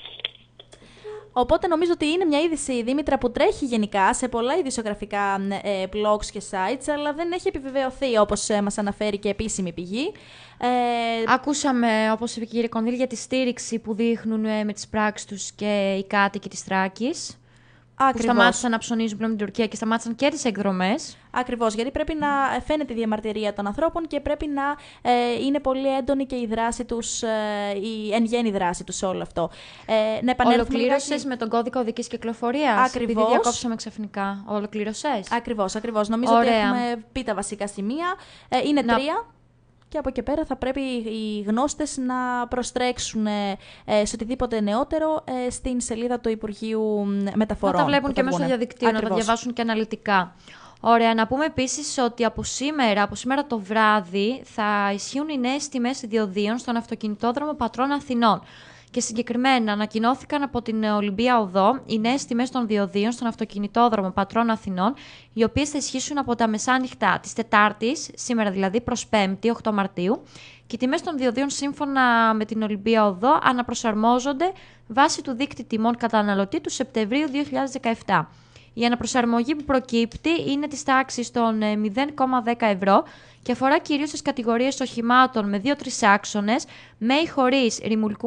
Οπότε νομίζω ότι είναι μια είδηση, Δήμητρα, που τρέχει γενικά σε πολλά ειδησιογραφικά blogs και sites, αλλά δεν έχει επιβεβαιωθεί, όπως μας αναφέρει και επίσημη πηγή. Ακούσαμε, όπως είπε η κυρία Κονδύλη, για τη στήριξη που δείχνουν με τις πράξεις τους και οι κάτοικοι της Θράκης. Που σταμάτησαν να ψωνίζουν πλέον την Τουρκία και σταμάτησαν και τις εκδρομές. Ακριβώς, γιατί πρέπει να φαίνεται η διαμαρτυρία των ανθρώπων και πρέπει να είναι πολύ έντονη και η δράση τους, η εν γέννη δράση τους σε όλο αυτό. Ολοκλήρωσες με τον κώδικα οδικής κυκλοφορίας? Ακριβώς. Επειδή διακόψαμε ξαφνικά. Ολοκλήρωσες? Ακριβώς. Νομίζω ότι έχουμε πει τα βασικά σημεία. Είναι 3. Και από εκεί πέρα θα πρέπει οι γνώστες να προστρέξουν σε οτιδήποτε νεότερο στην σελίδα του Υπουργείου Μεταφορών. Να τα βλέπουν και μέσω διαδικτύου, να τα διαβάσουν και αναλυτικά. Ωραία, να πούμε επίσης ότι από σήμερα το βράδυ θα ισχύουν οι νέες τιμές διοδίων στον αυτοκινητόδρομο Πατρών Αθηνών. Και συγκεκριμένα ανακοινώθηκαν από την Ολυμπία Οδό οι νέες τιμές των διοδίων στον αυτοκινητόδρομο Πατρών Αθηνών, οι οποίες θα ισχύσουν από τα μεσάνυχτα της Τετάρτης, σήμερα δηλαδή, προς Πέμπτη, 8 Μαρτίου. Και οι τιμές των διοδίων σύμφωνα με την Ολυμπία Οδό αναπροσαρμόζονται βάσει του δείκτη τιμών καταναλωτή του Σεπτεμβρίου 2017. Η αναπροσαρμογή που προκύπτει είναι της τάξης των 0,10 ευρώ και αφορά κυρίως τις κατηγορίες οχημάτων με 2-3 άξονες, με ή χωρίς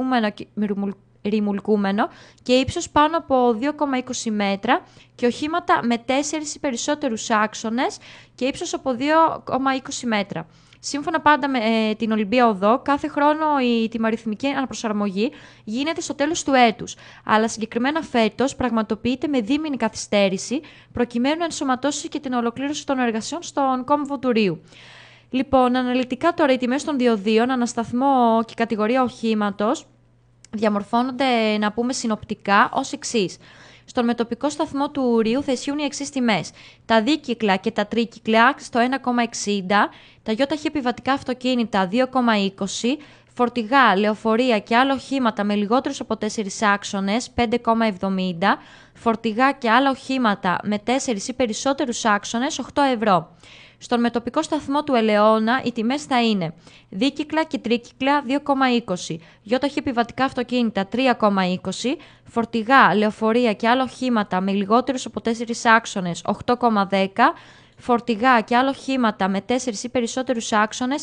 ρημουλκούμενο και ύψος πάνω από 2,20 μέτρα και οχήματα με 4 ή περισσότερους άξονες και ύψος από 2,20 μέτρα. Σύμφωνα πάντα με την Ολυμπία Οδό, κάθε χρόνο η τιμαριθμική αναπροσαρμογή γίνεται στο τέλος του έτους, αλλά συγκεκριμένα φέτος πραγματοποιείται με δίμηνη καθυστέρηση, προκειμένου να ενσωματώσει και την ολοκλήρωση των εργασιών στον κόμβο του Ρίου. Λοιπόν, αναλυτικά τώρα οι τιμές των διοδίων, ανασταθμό και κατηγορία οχήματος, διαμορφώνονται, να πούμε συνοπτικά, ως εξής. Στον μετοπικό σταθμό του Ρίου θα ισχύουν οι εξής τιμές. Τα δίκυκλα και τα τρίκυκλα στο 1,60, τα γιόταχη επιβατικά αυτοκίνητα 2,20, φορτηγά, λεωφορεία και άλλα οχήματα με λιγότερους από 4 άξονες 5,70, φορτηγά και άλλα οχήματα με 4 ή περισσότερους άξονες 8 ευρώ. Στον μετοπικό σταθμό του Ελαιώνα οι τιμές θα είναι δίκυκλα και τρίκυκλα 2,20, γιόταχη επιβατικά αυτοκίνητα 3,20, φορτηγά, λεωφορεία και άλλα οχήματα με λιγότερους από 4 άξονες 8,10, φορτηγά και άλλα οχήματα με 4 ή περισσότερους άξονες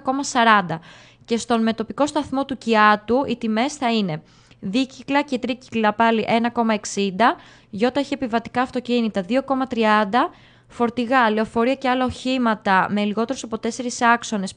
11,40 και στον μετοπικό σταθμό του Κιάτου οι τιμές θα είναι δίκυκλα και τρίκυκλα πάλι 1,60, γιόταχη επιβατικά αυτοκίνητα 2,30, φορτηγά, λεωφορεία και άλλα οχήματα με λιγότερους από 4 άξονες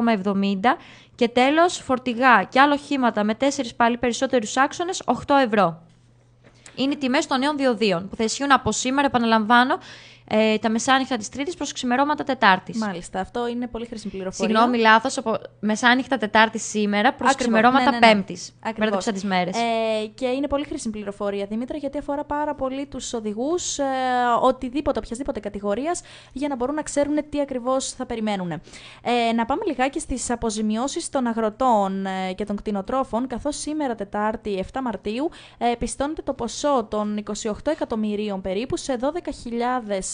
5,70 και τέλος φορτηγά και άλλα οχήματα με 4 πάλι περισσότερους άξονες 8 ευρώ. Είναι οι τιμές των νέων διοδίων που θα ισχύουν από σήμερα, επαναλαμβάνω, τα μεσάνυχτα της Τρίτης προς ξημερώματα Τετάρτης. Μάλιστα, αυτό είναι πολύ χρήσιμη πληροφορία. Συγγνώμη, λάθος, από μεσάνυχτα Τετάρτης σήμερα προς ξημερώματα Πέμπτης. Μπέρδεψα τις μέρες. Και είναι πολύ χρήσιμη πληροφορία, Δήμητρα, γιατί αφορά πάρα πολύ τους οδηγούς οποιασδήποτε κατηγορίας, για να μπορούν να ξέρουν τι ακριβώς θα περιμένουν. Να πάμε λιγάκι στις αποζημιώσεις των αγροτών και των κτηνοτρόφων, καθώς σήμερα Τετάρτη 7 Μαρτίου πιστώνεται το ποσό των 28 εκατομμυρίων περίπου σε 12.944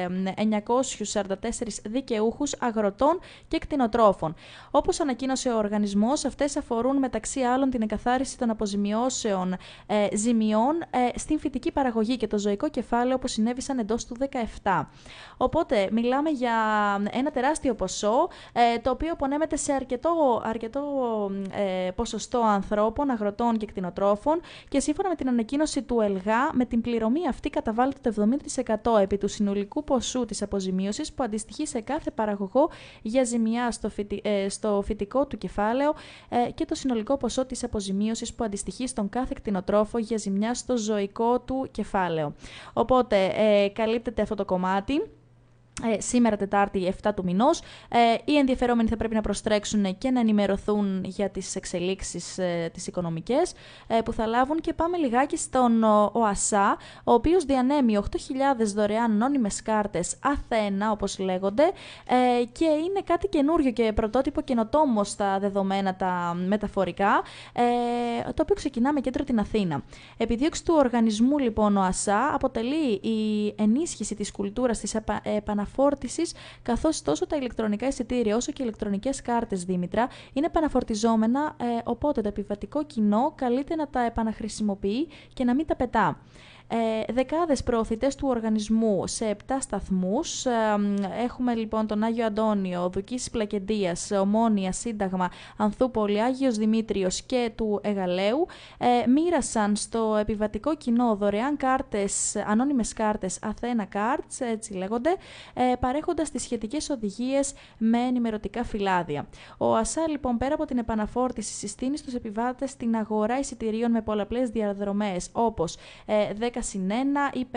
δικαιούχους αγροτών και κτηνοτρόφων. Όπως ανακοίνωσε ο οργανισμός, αυτές αφορούν μεταξύ άλλων την εκαθάριση των αποζημιώσεων ζημιών στην φυτική παραγωγή και το ζωικό κεφάλαιο που συνέβησαν εντός του 2017. Οπότε μιλάμε για ένα τεράστιο ποσό, το οποίο απονέμεται σε αρκετό ποσοστό ανθρώπων, αγροτών και κτηνοτρόφων, και σύμφωνα με την ανακοίνωση του ΕΛΓΑ, με την πληρωμή αυτή καταβάλλεται το 70% επί του συνολικού ποσού της αποζημίωσης, που αντιστοιχεί σε κάθε παραγωγό για ζημιά στο φυτικό του κεφάλαιο και το συνολικό ποσό της αποζημίωσης που αντιστοιχεί στον κάθε κτηνοτρόφο για ζημιά στο ζωικό του κεφάλαιο. Οπότε καλύπτεται αυτό το κομμάτι. Σήμερα Τετάρτη 7 του μηνός. Οι ενδιαφερόμενοι θα πρέπει να προστρέξουν και να ενημερωθούν για τις εξελίξεις τις οικονομικές που θα λάβουν. Και πάμε λιγάκι στον ΟΑΣΑ, ο οποίος διανέμει 8.000 δωρεάν ανώνυμες κάρτες Αθένα, όπως λέγονται, και είναι κάτι καινούριο και πρωτότυπο καινοτόμο στα δεδομένα τα μεταφορικά, το οποίο ξεκινά με κέντρο την Αθήνα. Επιδίωξη του οργανισμού, λοιπόν, ΟΑΣΑ αποτελεί η ενίσχυση της κουλτούρας της επαναφόρτισης, καθώς τόσο τα ηλεκτρονικά εισιτήρια όσο και οι ηλεκτρονικές κάρτες, Δήμητρα, είναι επαναφορτιζόμενα, οπότε το επιβατικό κοινό καλείται να τα επαναχρησιμοποιεί και να μην τα πετά. Δεκάδες προωθητές του οργανισμού σε 7 σταθμούς. Έχουμε λοιπόν τον Άγιο Αντώνιο, Δουκής Πλακεντίας, Ομόνια, Σύνταγμα, Ανθούπολη, Άγιος Δημήτριος και του Αιγαλαίου. Μοίρασαν στο επιβατικό κοινό δωρεάν κάρτες, ανώνυμες κάρτες Athena Cards, έτσι λέγονται, παρέχοντας τις σχετικές οδηγίες με ενημερωτικά φυλάδια. Ο ΑΣΑ λοιπόν, πέρα από την επαναφόρτιση, συστήνει στους επιβάτες την αγορά εισιτηρίων με πολλαπλές διαδρομές, όπως 10+1 ή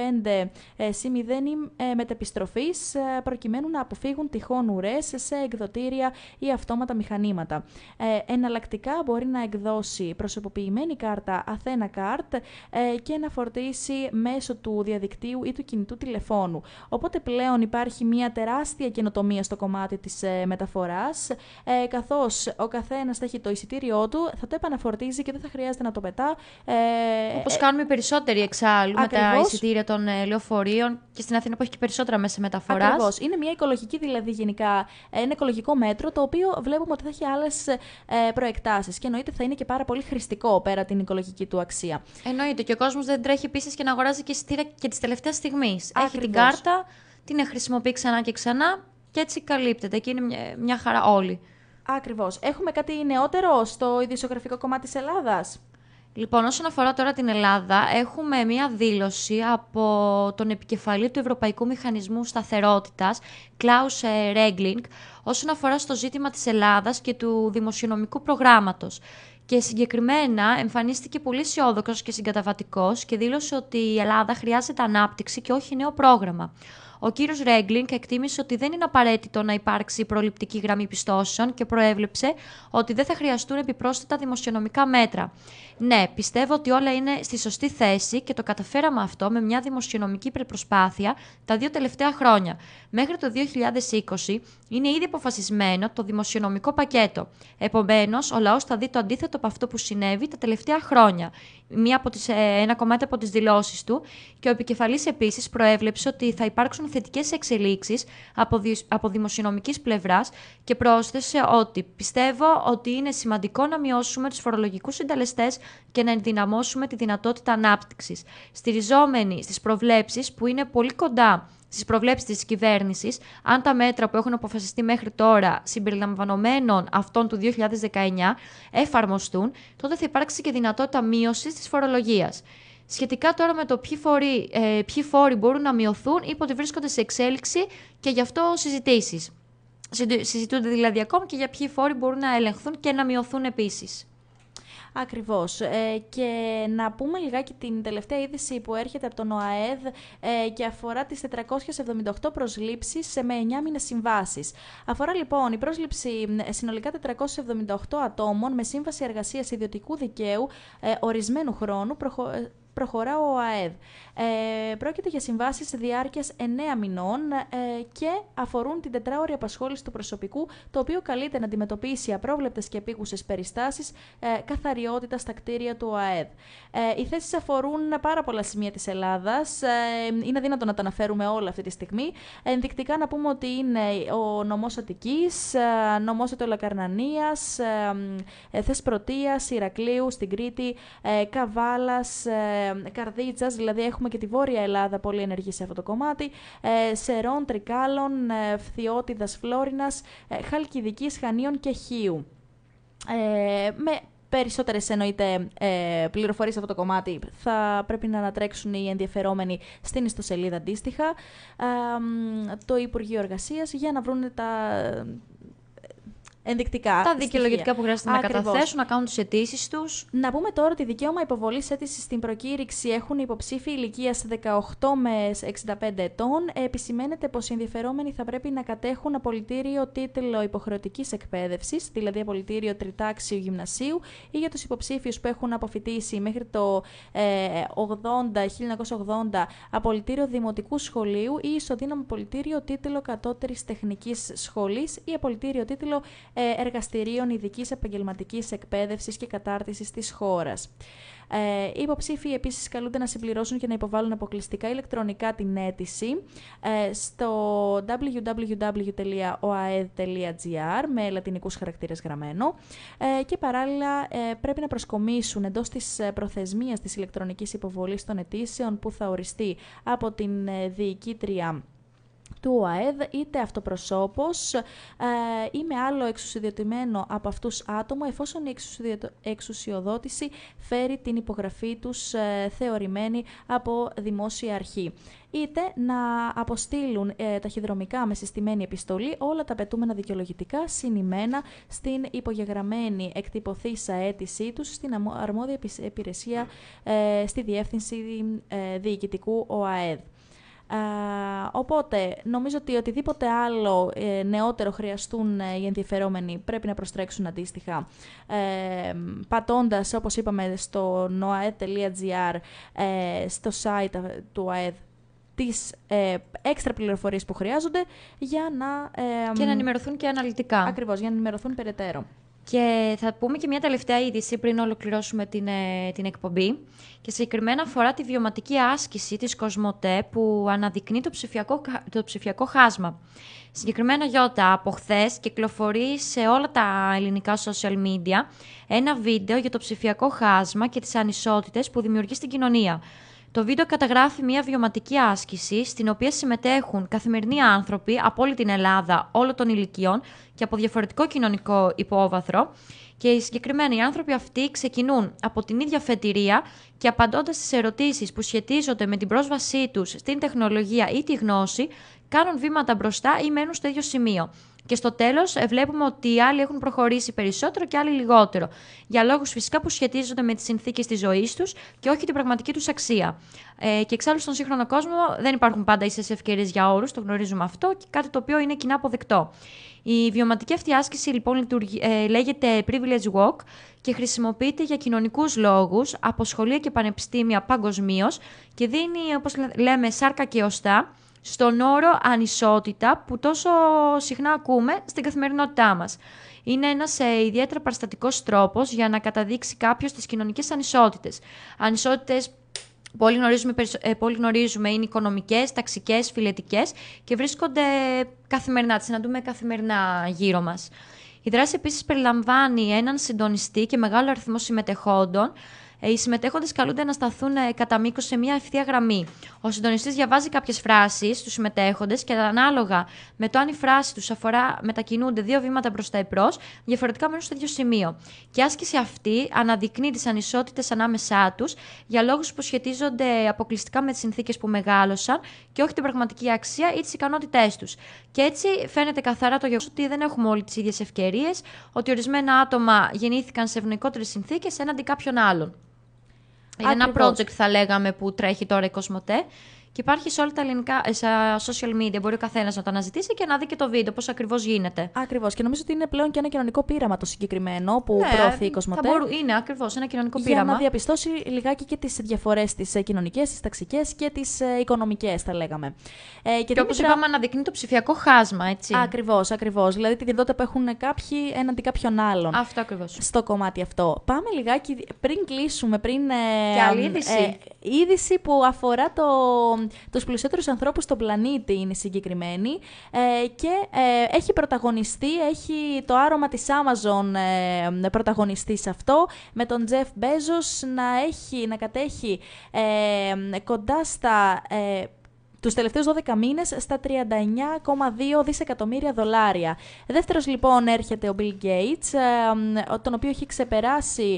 5+0 μετεπιστροφής, προκειμένου να αποφύγουν τυχόν ουρές σε εκδοτήρια ή αυτόματα μηχανήματα. Εναλλακτικά μπορεί να εκδώσει προσωποποιημένη κάρτα Athena Card και να φορτίσει μέσω του διαδικτύου ή του κινητού τηλεφώνου. Οπότε πλέον υπάρχει μια τεράστια καινοτομία στο κομμάτι της μεταφοράς, καθώς ο καθένας θα έχει το εισιτήριό του, θα το επαναφορτίζει και δεν θα χρειάζεται να το πετά. Όπως κάνουμε περισσότεροι εξάλλου με τα εισιτήρια των λεωφορείων και στην Αθήνα που έχει και περισσότερα μέσα μεταφοράς. Ακριβώς. Είναι μια οικολογική, δηλαδή γενικά ένα οικολογικό μέτρο, το οποίο βλέπουμε ότι θα έχει άλλες προεκτάσεις και εννοείται θα είναι και πάρα πολύ χρηστικό πέρα την οικολογική του αξία. Εννοείται, και ο κόσμος δεν τρέχει επίσης και να αγοράζει και εισιτήρια και της τελευταίας στιγμής. Έχει την κάρτα, την χρησιμοποιεί ξανά και ξανά και έτσι καλύπτεται και είναι μια χαρά όλοι. Ακριβώς. Έχουμε κάτι νεότερο στο ειδησιογραφικό κομμάτι της Ελλάδας? Λοιπόν, όσον αφορά τώρα την Ελλάδα, έχουμε μία δήλωση από τον επικεφαλή του Ευρωπαϊκού Μηχανισμού Σταθερότητας, Klaus Regling, όσον αφορά στο ζήτημα της Ελλάδας και του δημοσιονομικού προγράμματος. Και συγκεκριμένα εμφανίστηκε πολύ αισιόδοξος και συγκαταβατικός και δήλωσε ότι η Ελλάδα χρειάζεται ανάπτυξη και όχι νέο πρόγραμμα. Ο κύριος Ρέγκλινγκ εκτίμησε ότι δεν είναι απαραίτητο να υπάρξει προληπτική γραμμή πιστώσεων και προέβλεψε ότι δεν θα χρειαστούν επιπρόσθετα δημοσιονομικά μέτρα. Ναι, πιστεύω ότι όλα είναι στη σωστή θέση και το καταφέραμε αυτό με μια δημοσιονομική υπερπροσπάθεια τα 2 τελευταία χρόνια. Μέχρι το 2020 είναι ήδη αποφασισμένο το δημοσιονομικό πακέτο. Επομένως, ο λαός θα δει το αντίθετο από αυτό που συνέβη τα τελευταία χρόνια. Ένα κομμάτι από τις δηλώσεις του, και ο επικεφαλής επίσης προέβλεψε ότι θα υπάρξουν θετικές εξελίξεις από δημοσιονομικής πλευράς και πρόσθεσε ότι πιστεύω ότι είναι σημαντικό να μειώσουμε τους φορολογικούς συντελεστές και να ενδυναμώσουμε τη δυνατότητα ανάπτυξης, στηριζόμενοι στις προβλέψεις που είναι πολύ κοντά στις προβλέψεις της κυβέρνησης. Αν τα μέτρα που έχουν αποφασιστεί μέχρι τώρα, συμπεριλαμβανομένων αυτών του 2019, εφαρμοστούν, τότε θα υπάρξει και δυνατότητα μείωσης της φορολογίας. Σχετικά τώρα με το ποιοι φόροι μπορούν να μειωθούν, είπε ότι βρίσκονται σε εξέλιξη και γι' αυτό συζητήσεις. Συζητούνται δηλαδή ακόμη και για ποιοι φόροι μπορούν να ελεγχθούν και να μειωθούν επίσης. Ακριβώς. Και να πούμε λιγάκι την τελευταία είδηση που έρχεται από τον ΟΑΕΔ και αφορά τις 478 προσλήψεις με 9 μήνες συμβάσεις. Αφορά λοιπόν η πρόσληψη συνολικά 478 ατόμων με σύμβαση εργασίας ιδιωτικού δικαίου ορισμένου χρόνου. Προχωρά ο ΟΑΕΔ. Πρόκειται για συμβάσεις διάρκειας 9 μηνών και αφορούν την 4ωρη απασχόληση του προσωπικού, το οποίο καλείται να αντιμετωπίσει απρόβλεπτες και επίκουσες περιστάσεις καθαριότητα στα κτίρια του ΟΑΕΔ. Οι θέσεις αφορούν πάρα πολλά σημεία της Ελλάδας. Είναι αδύνατο να τα αναφέρουμε όλα αυτή τη στιγμή. Ενδεικτικά να πούμε ότι είναι ο νομός Αττικής, νομός Αιτωλακαρνανίας, Θεσπρωτείας, Ηρακλείου στην Κρήτη, Καβάλας, Καρδίτσας, δηλαδή έχουμε και τη Βόρεια Ελλάδα πολύ ενεργή σε αυτό το κομμάτι, Σερών, Τρικάλων, Φθιώτιδας, Φλόρινας, Χαλκιδικής, Χανίων και Χίου. Με περισσότερες εννοείται πληροφορίες σε αυτό το κομμάτι θα πρέπει να ανατρέξουν οι ενδιαφερόμενοι στην ιστοσελίδα αντίστοιχα το Υπουργείο Εργασίας για να βρουν τα ενδεικτικά. Τα δικαιολογητικά που χρειάζεται να καταθέσουν, να κάνουν τις αιτήσεις τους. Να πούμε τώρα ότι δικαίωμα υποβολής αίτησης στην προκήρυξη έχουν υποψήφοι ηλικίας 18 με 65 ετών. Επισημαίνεται πως οι ενδιαφερόμενοι θα πρέπει να κατέχουν απολυτήριο τίτλο υποχρεωτικής εκπαίδευσης, δηλαδή απολυτήριο τριτάξιου γυμνασίου, ή για τους υποψήφιους που έχουν αποφοιτήσει μέχρι το 1980 απολυτήριο δημοτικού σχολείου ή ισοδύναμο απολυτήριο τίτλο κατώτερης τεχνικής σχολής ή απολυτήριο τίτλο εργαστηρίων ειδικής επαγγελματικής εκπαίδευσης και κατάρτισης της χώρας. Οι υποψήφοι επίσης καλούνται να συμπληρώσουν και να υποβάλουν αποκλειστικά ηλεκτρονικά την αίτηση στο www.oaed.gr με λατινικούς χαρακτήρες γραμμένο και παράλληλα πρέπει να προσκομίσουν εντός της προθεσμίας της ηλεκτρονικής υποβολής των αιτήσεων που θα οριστεί από την διοικήτρια του ΟΑΕΔ, είτε αυτοπροσώπως ή με άλλο εξουσιοδοτημένο από αυτούς άτομο, εφόσον η εξουσιοδότηση φέρει την υπογραφή τους θεωρημένη από δημόσια αρχή. Είτε να αποστείλουν ταχυδρομικά με συστημένη επιστολή όλα τα απαιτούμενα δικαιολογητικά συνημμένα στην υπογεγραμμένη εκτυπωθήσα αίτησή τους στην αρμόδια υπηρεσία στη Διεύθυνση Διοικητικού ΟΑΕΔ. Οπότε νομίζω ότι οτιδήποτε άλλο νεότερο χρειαστούν οι ενδιαφερόμενοι πρέπει να προστρέξουν αντίστοιχα πατώντας, όπως είπαμε, στο noaed.gr στο site του ΟΑΕΔ τις έξτρα πληροφορίες που χρειάζονται για να... και να ενημερωθούν και αναλυτικά. Ακριβώς, για να ενημερωθούν περαιτέρω. Και θα πούμε και μια τελευταία είδηση πριν ολοκληρώσουμε την εκπομπή. Και συγκεκριμένα αφορά τη βιωματική άσκηση της Κοσμοτέ που αναδεικνύει το ψηφιακό χάσμα. Συγκεκριμένα, Γιώτα, από χθες κυκλοφορεί σε όλα τα ελληνικά social media ένα βίντεο για το ψηφιακό χάσμα και τις ανισότητες που δημιουργεί στην κοινωνία. Το βίντεο καταγράφει μια βιωματική άσκηση στην οποία συμμετέχουν καθημερινοί άνθρωποι από όλη την Ελλάδα, όλων των ηλικιών και από διαφορετικό κοινωνικό υπόβαθρο. Και οι συγκεκριμένοι άνθρωποι αυτοί ξεκινούν από την ίδια φετηρία και απαντώντας στις ερωτήσεις που σχετίζονται με την πρόσβασή τους στην τεχνολογία ή τη γνώση, κάνουν βήματα μπροστά ή μένουν στο ίδιο σημείο. Και στο τέλος βλέπουμε ότι οι άλλοι έχουν προχωρήσει περισσότερο και άλλοι λιγότερο. Για λόγους φυσικά που σχετίζονται με τις συνθήκες της ζωής τους και όχι την πραγματική τους αξία. Και εξάλλου στον σύγχρονο κόσμο δεν υπάρχουν πάντα ίσες ευκαιρίες για όλους, το γνωρίζουμε αυτό, και κάτι το οποίο είναι κοινά αποδεκτό. Η βιωματική αυτή άσκηση λοιπόν λέγεται Privilege Walk και χρησιμοποιείται για κοινωνικούς λόγους από σχολεία και πανεπιστήμια παγκοσμίως και δίνει, όπως λέμε, σάρκα και οστά στον όρο ανισότητα που τόσο συχνά ακούμε στην καθημερινότητά μας. Είναι ένας ιδιαίτερα παραστατικός τρόπος για να καταδείξει κάποιος τις κοινωνικές ανισότητες. Ανισότητες που όλοι γνωρίζουμε είναι οικονομικές, ταξικές, φιλετικές και βρίσκονται καθημερινά, τις συναντούμε καθημερινά γύρω μας. Η δράση επίσης περιλαμβάνει έναν συντονιστή και μεγάλο αριθμό συμμετεχόντων. Οι συμμετέχοντες καλούνται να σταθούν κατά μήκος σε μια ευθεία γραμμή. Ο συντονιστής διαβάζει κάποιες φράσεις στους συμμετέχοντες και ανάλογα με το αν η φράση τους μετακινούνται 2 βήματα προς τα εμπρός, διαφορετικά μένουν στο ίδιο σημείο. Και η άσκηση αυτή αναδεικνύει τις ανισότητες ανάμεσά τους για λόγους που σχετίζονται αποκλειστικά με τις συνθήκες που μεγάλωσαν και όχι την πραγματική αξία ή τις ικανότητές τους. Και έτσι φαίνεται καθαρά το γεγονός ότι δεν έχουμε όλοι τις ίδιες ευκαιρίες, ότι ορισμένα άτομα γεννήθηκαν σε ευνοϊκότερες συνθήκες έναντι κάποιων άλλων. Είναι ένα project, θα λέγαμε, που τρέχει τώρα η Κοσμοτέ και υπάρχει σε όλα τα ελληνικά social media. Μπορεί ο καθένας να το αναζητήσει και να δει και το βίντεο, πώς ακριβώς γίνεται. Ακριβώς. Και νομίζω ότι είναι πλέον και ένα κοινωνικό πείραμα το συγκεκριμένο που προωθεί η Κοσμοτέ. Είναι ακριβώς ένα κοινωνικό πείραμα. Για να διαπιστώσει λιγάκι και τις διαφορές τις κοινωνικές, τις ταξικές και τις οικονομικές, θα λέγαμε. Και όπως είπαμε, αναδεικνύει το ψηφιακό χάσμα, έτσι. Ακριβώς. Δηλαδή τη δυνατότητα που έχουν κάποιοι έναντι κάποιων άλλων. Αυτό ακριβώς. Στο κομμάτι αυτό. Πάμε λιγάκι πριν κλείσουμε, και άλλη είδηση. Είδηση που αφορά τους πλουσιότερους ανθρώπους στον πλανήτη είναι συγκεκριμένη και έχει πρωταγωνιστεί, έχει το άρωμα της Amazon πρωταγωνιστεί σε αυτό, με τον Jeff Bezos να κατέχει κοντά στα... τους τελευταίους 12 μήνες στα 39,2 δισεκατομμύρια δολάρια. Δεύτερος λοιπόν έρχεται ο Bill Gates, τον οποίο έχει ξεπεράσει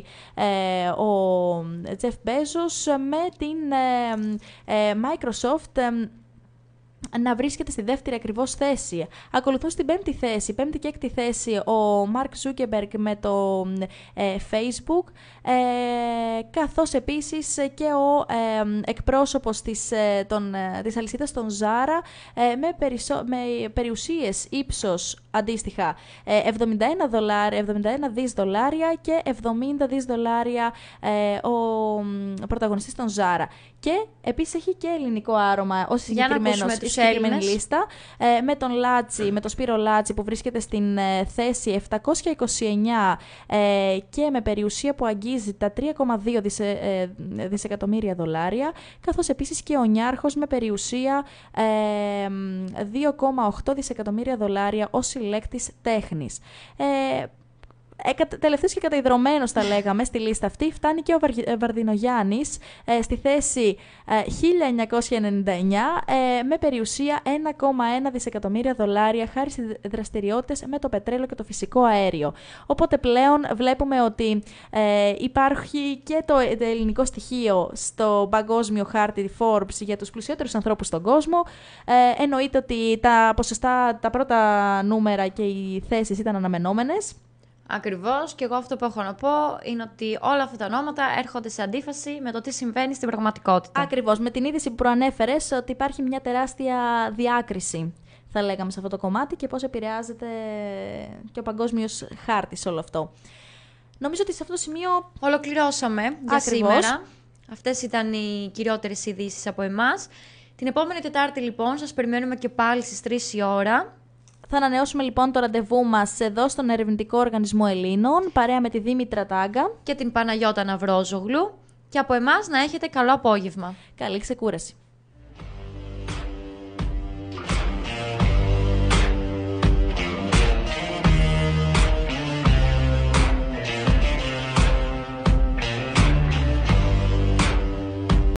ο Jeff Bezos με την Microsoft να βρίσκεται στη δεύτερη ακριβώς θέση. Ακολουθούν στην πέμπτη και έκτη θέση ο Mark Zuckerberg με το Facebook, καθώς επίσης και ο εκπρόσωπος της αλυσίδας των Zara με περιουσίες ύψος αντίστοιχα 71 δις δολάρια και 70 δις δολάρια ο πρωταγωνιστής των Zara. Και επίσης έχει και ελληνικό άρωμα ως συγκεκριμένος η συγκεκριμένη λίστα, με τον Σπύρο Λάτση που βρίσκεται στην θέση 729 και με περιουσία που αγγίζει τα 3,2 δισεκατομμύρια δολάρια, καθώς επίσης και ο Νιάρχος με περιουσία 2,8 δισεκατομμύρια δολάρια ως συλλέκτης τέχνης. Τελευταίος και καταϊδρωμένος, θα λέγαμε, στη λίστα αυτή φτάνει και ο Βαρδινογιάννης στη θέση 1999 με περιουσία 1,1 δισεκατομμύρια δολάρια χάρη στις δραστηριότητες με το πετρέλαιο και το φυσικό αέριο. Οπότε πλέον βλέπουμε ότι υπάρχει και το ελληνικό στοιχείο στο παγκόσμιο χάρτη Forbes για τους πλουσιότερους ανθρώπους στον κόσμο. Εννοείται ότι τα ποσοστά, τα πρώτα νούμερα και οι θέσεις ήταν αναμενόμενες. Ακριβώς, και εγώ αυτό που έχω να πω είναι ότι όλα αυτά τα ονόματα έρχονται σε αντίφαση με το τι συμβαίνει στην πραγματικότητα. Ακριβώς, με την είδηση που προανέφερες ότι υπάρχει μια τεράστια διάκριση, θα λέγαμε, σε αυτό το κομμάτι και πώς επηρεάζεται και ο παγκόσμιος χάρτης όλο αυτό. Νομίζω ότι σε αυτό το σημείο ολοκληρώσαμε για Ακριβώς. σήμερα. Αυτές ήταν οι κυριότερες ειδήσεις από εμάς. Την επόμενη Τετάρτη, λοιπόν, σας περιμένουμε και πάλι στις 3 η ώρα. Θα ανανεώσουμε λοιπόν το ραντεβού μας εδώ στον Ερευνητικό Οργανισμό Ελλήνων, παρέα με τη Δήμητρα Τάγκα και την Παναγιώτα Ναυρόζογλου. Και από εμάς να έχετε καλό απόγευμα. Καλή ξεκούραση.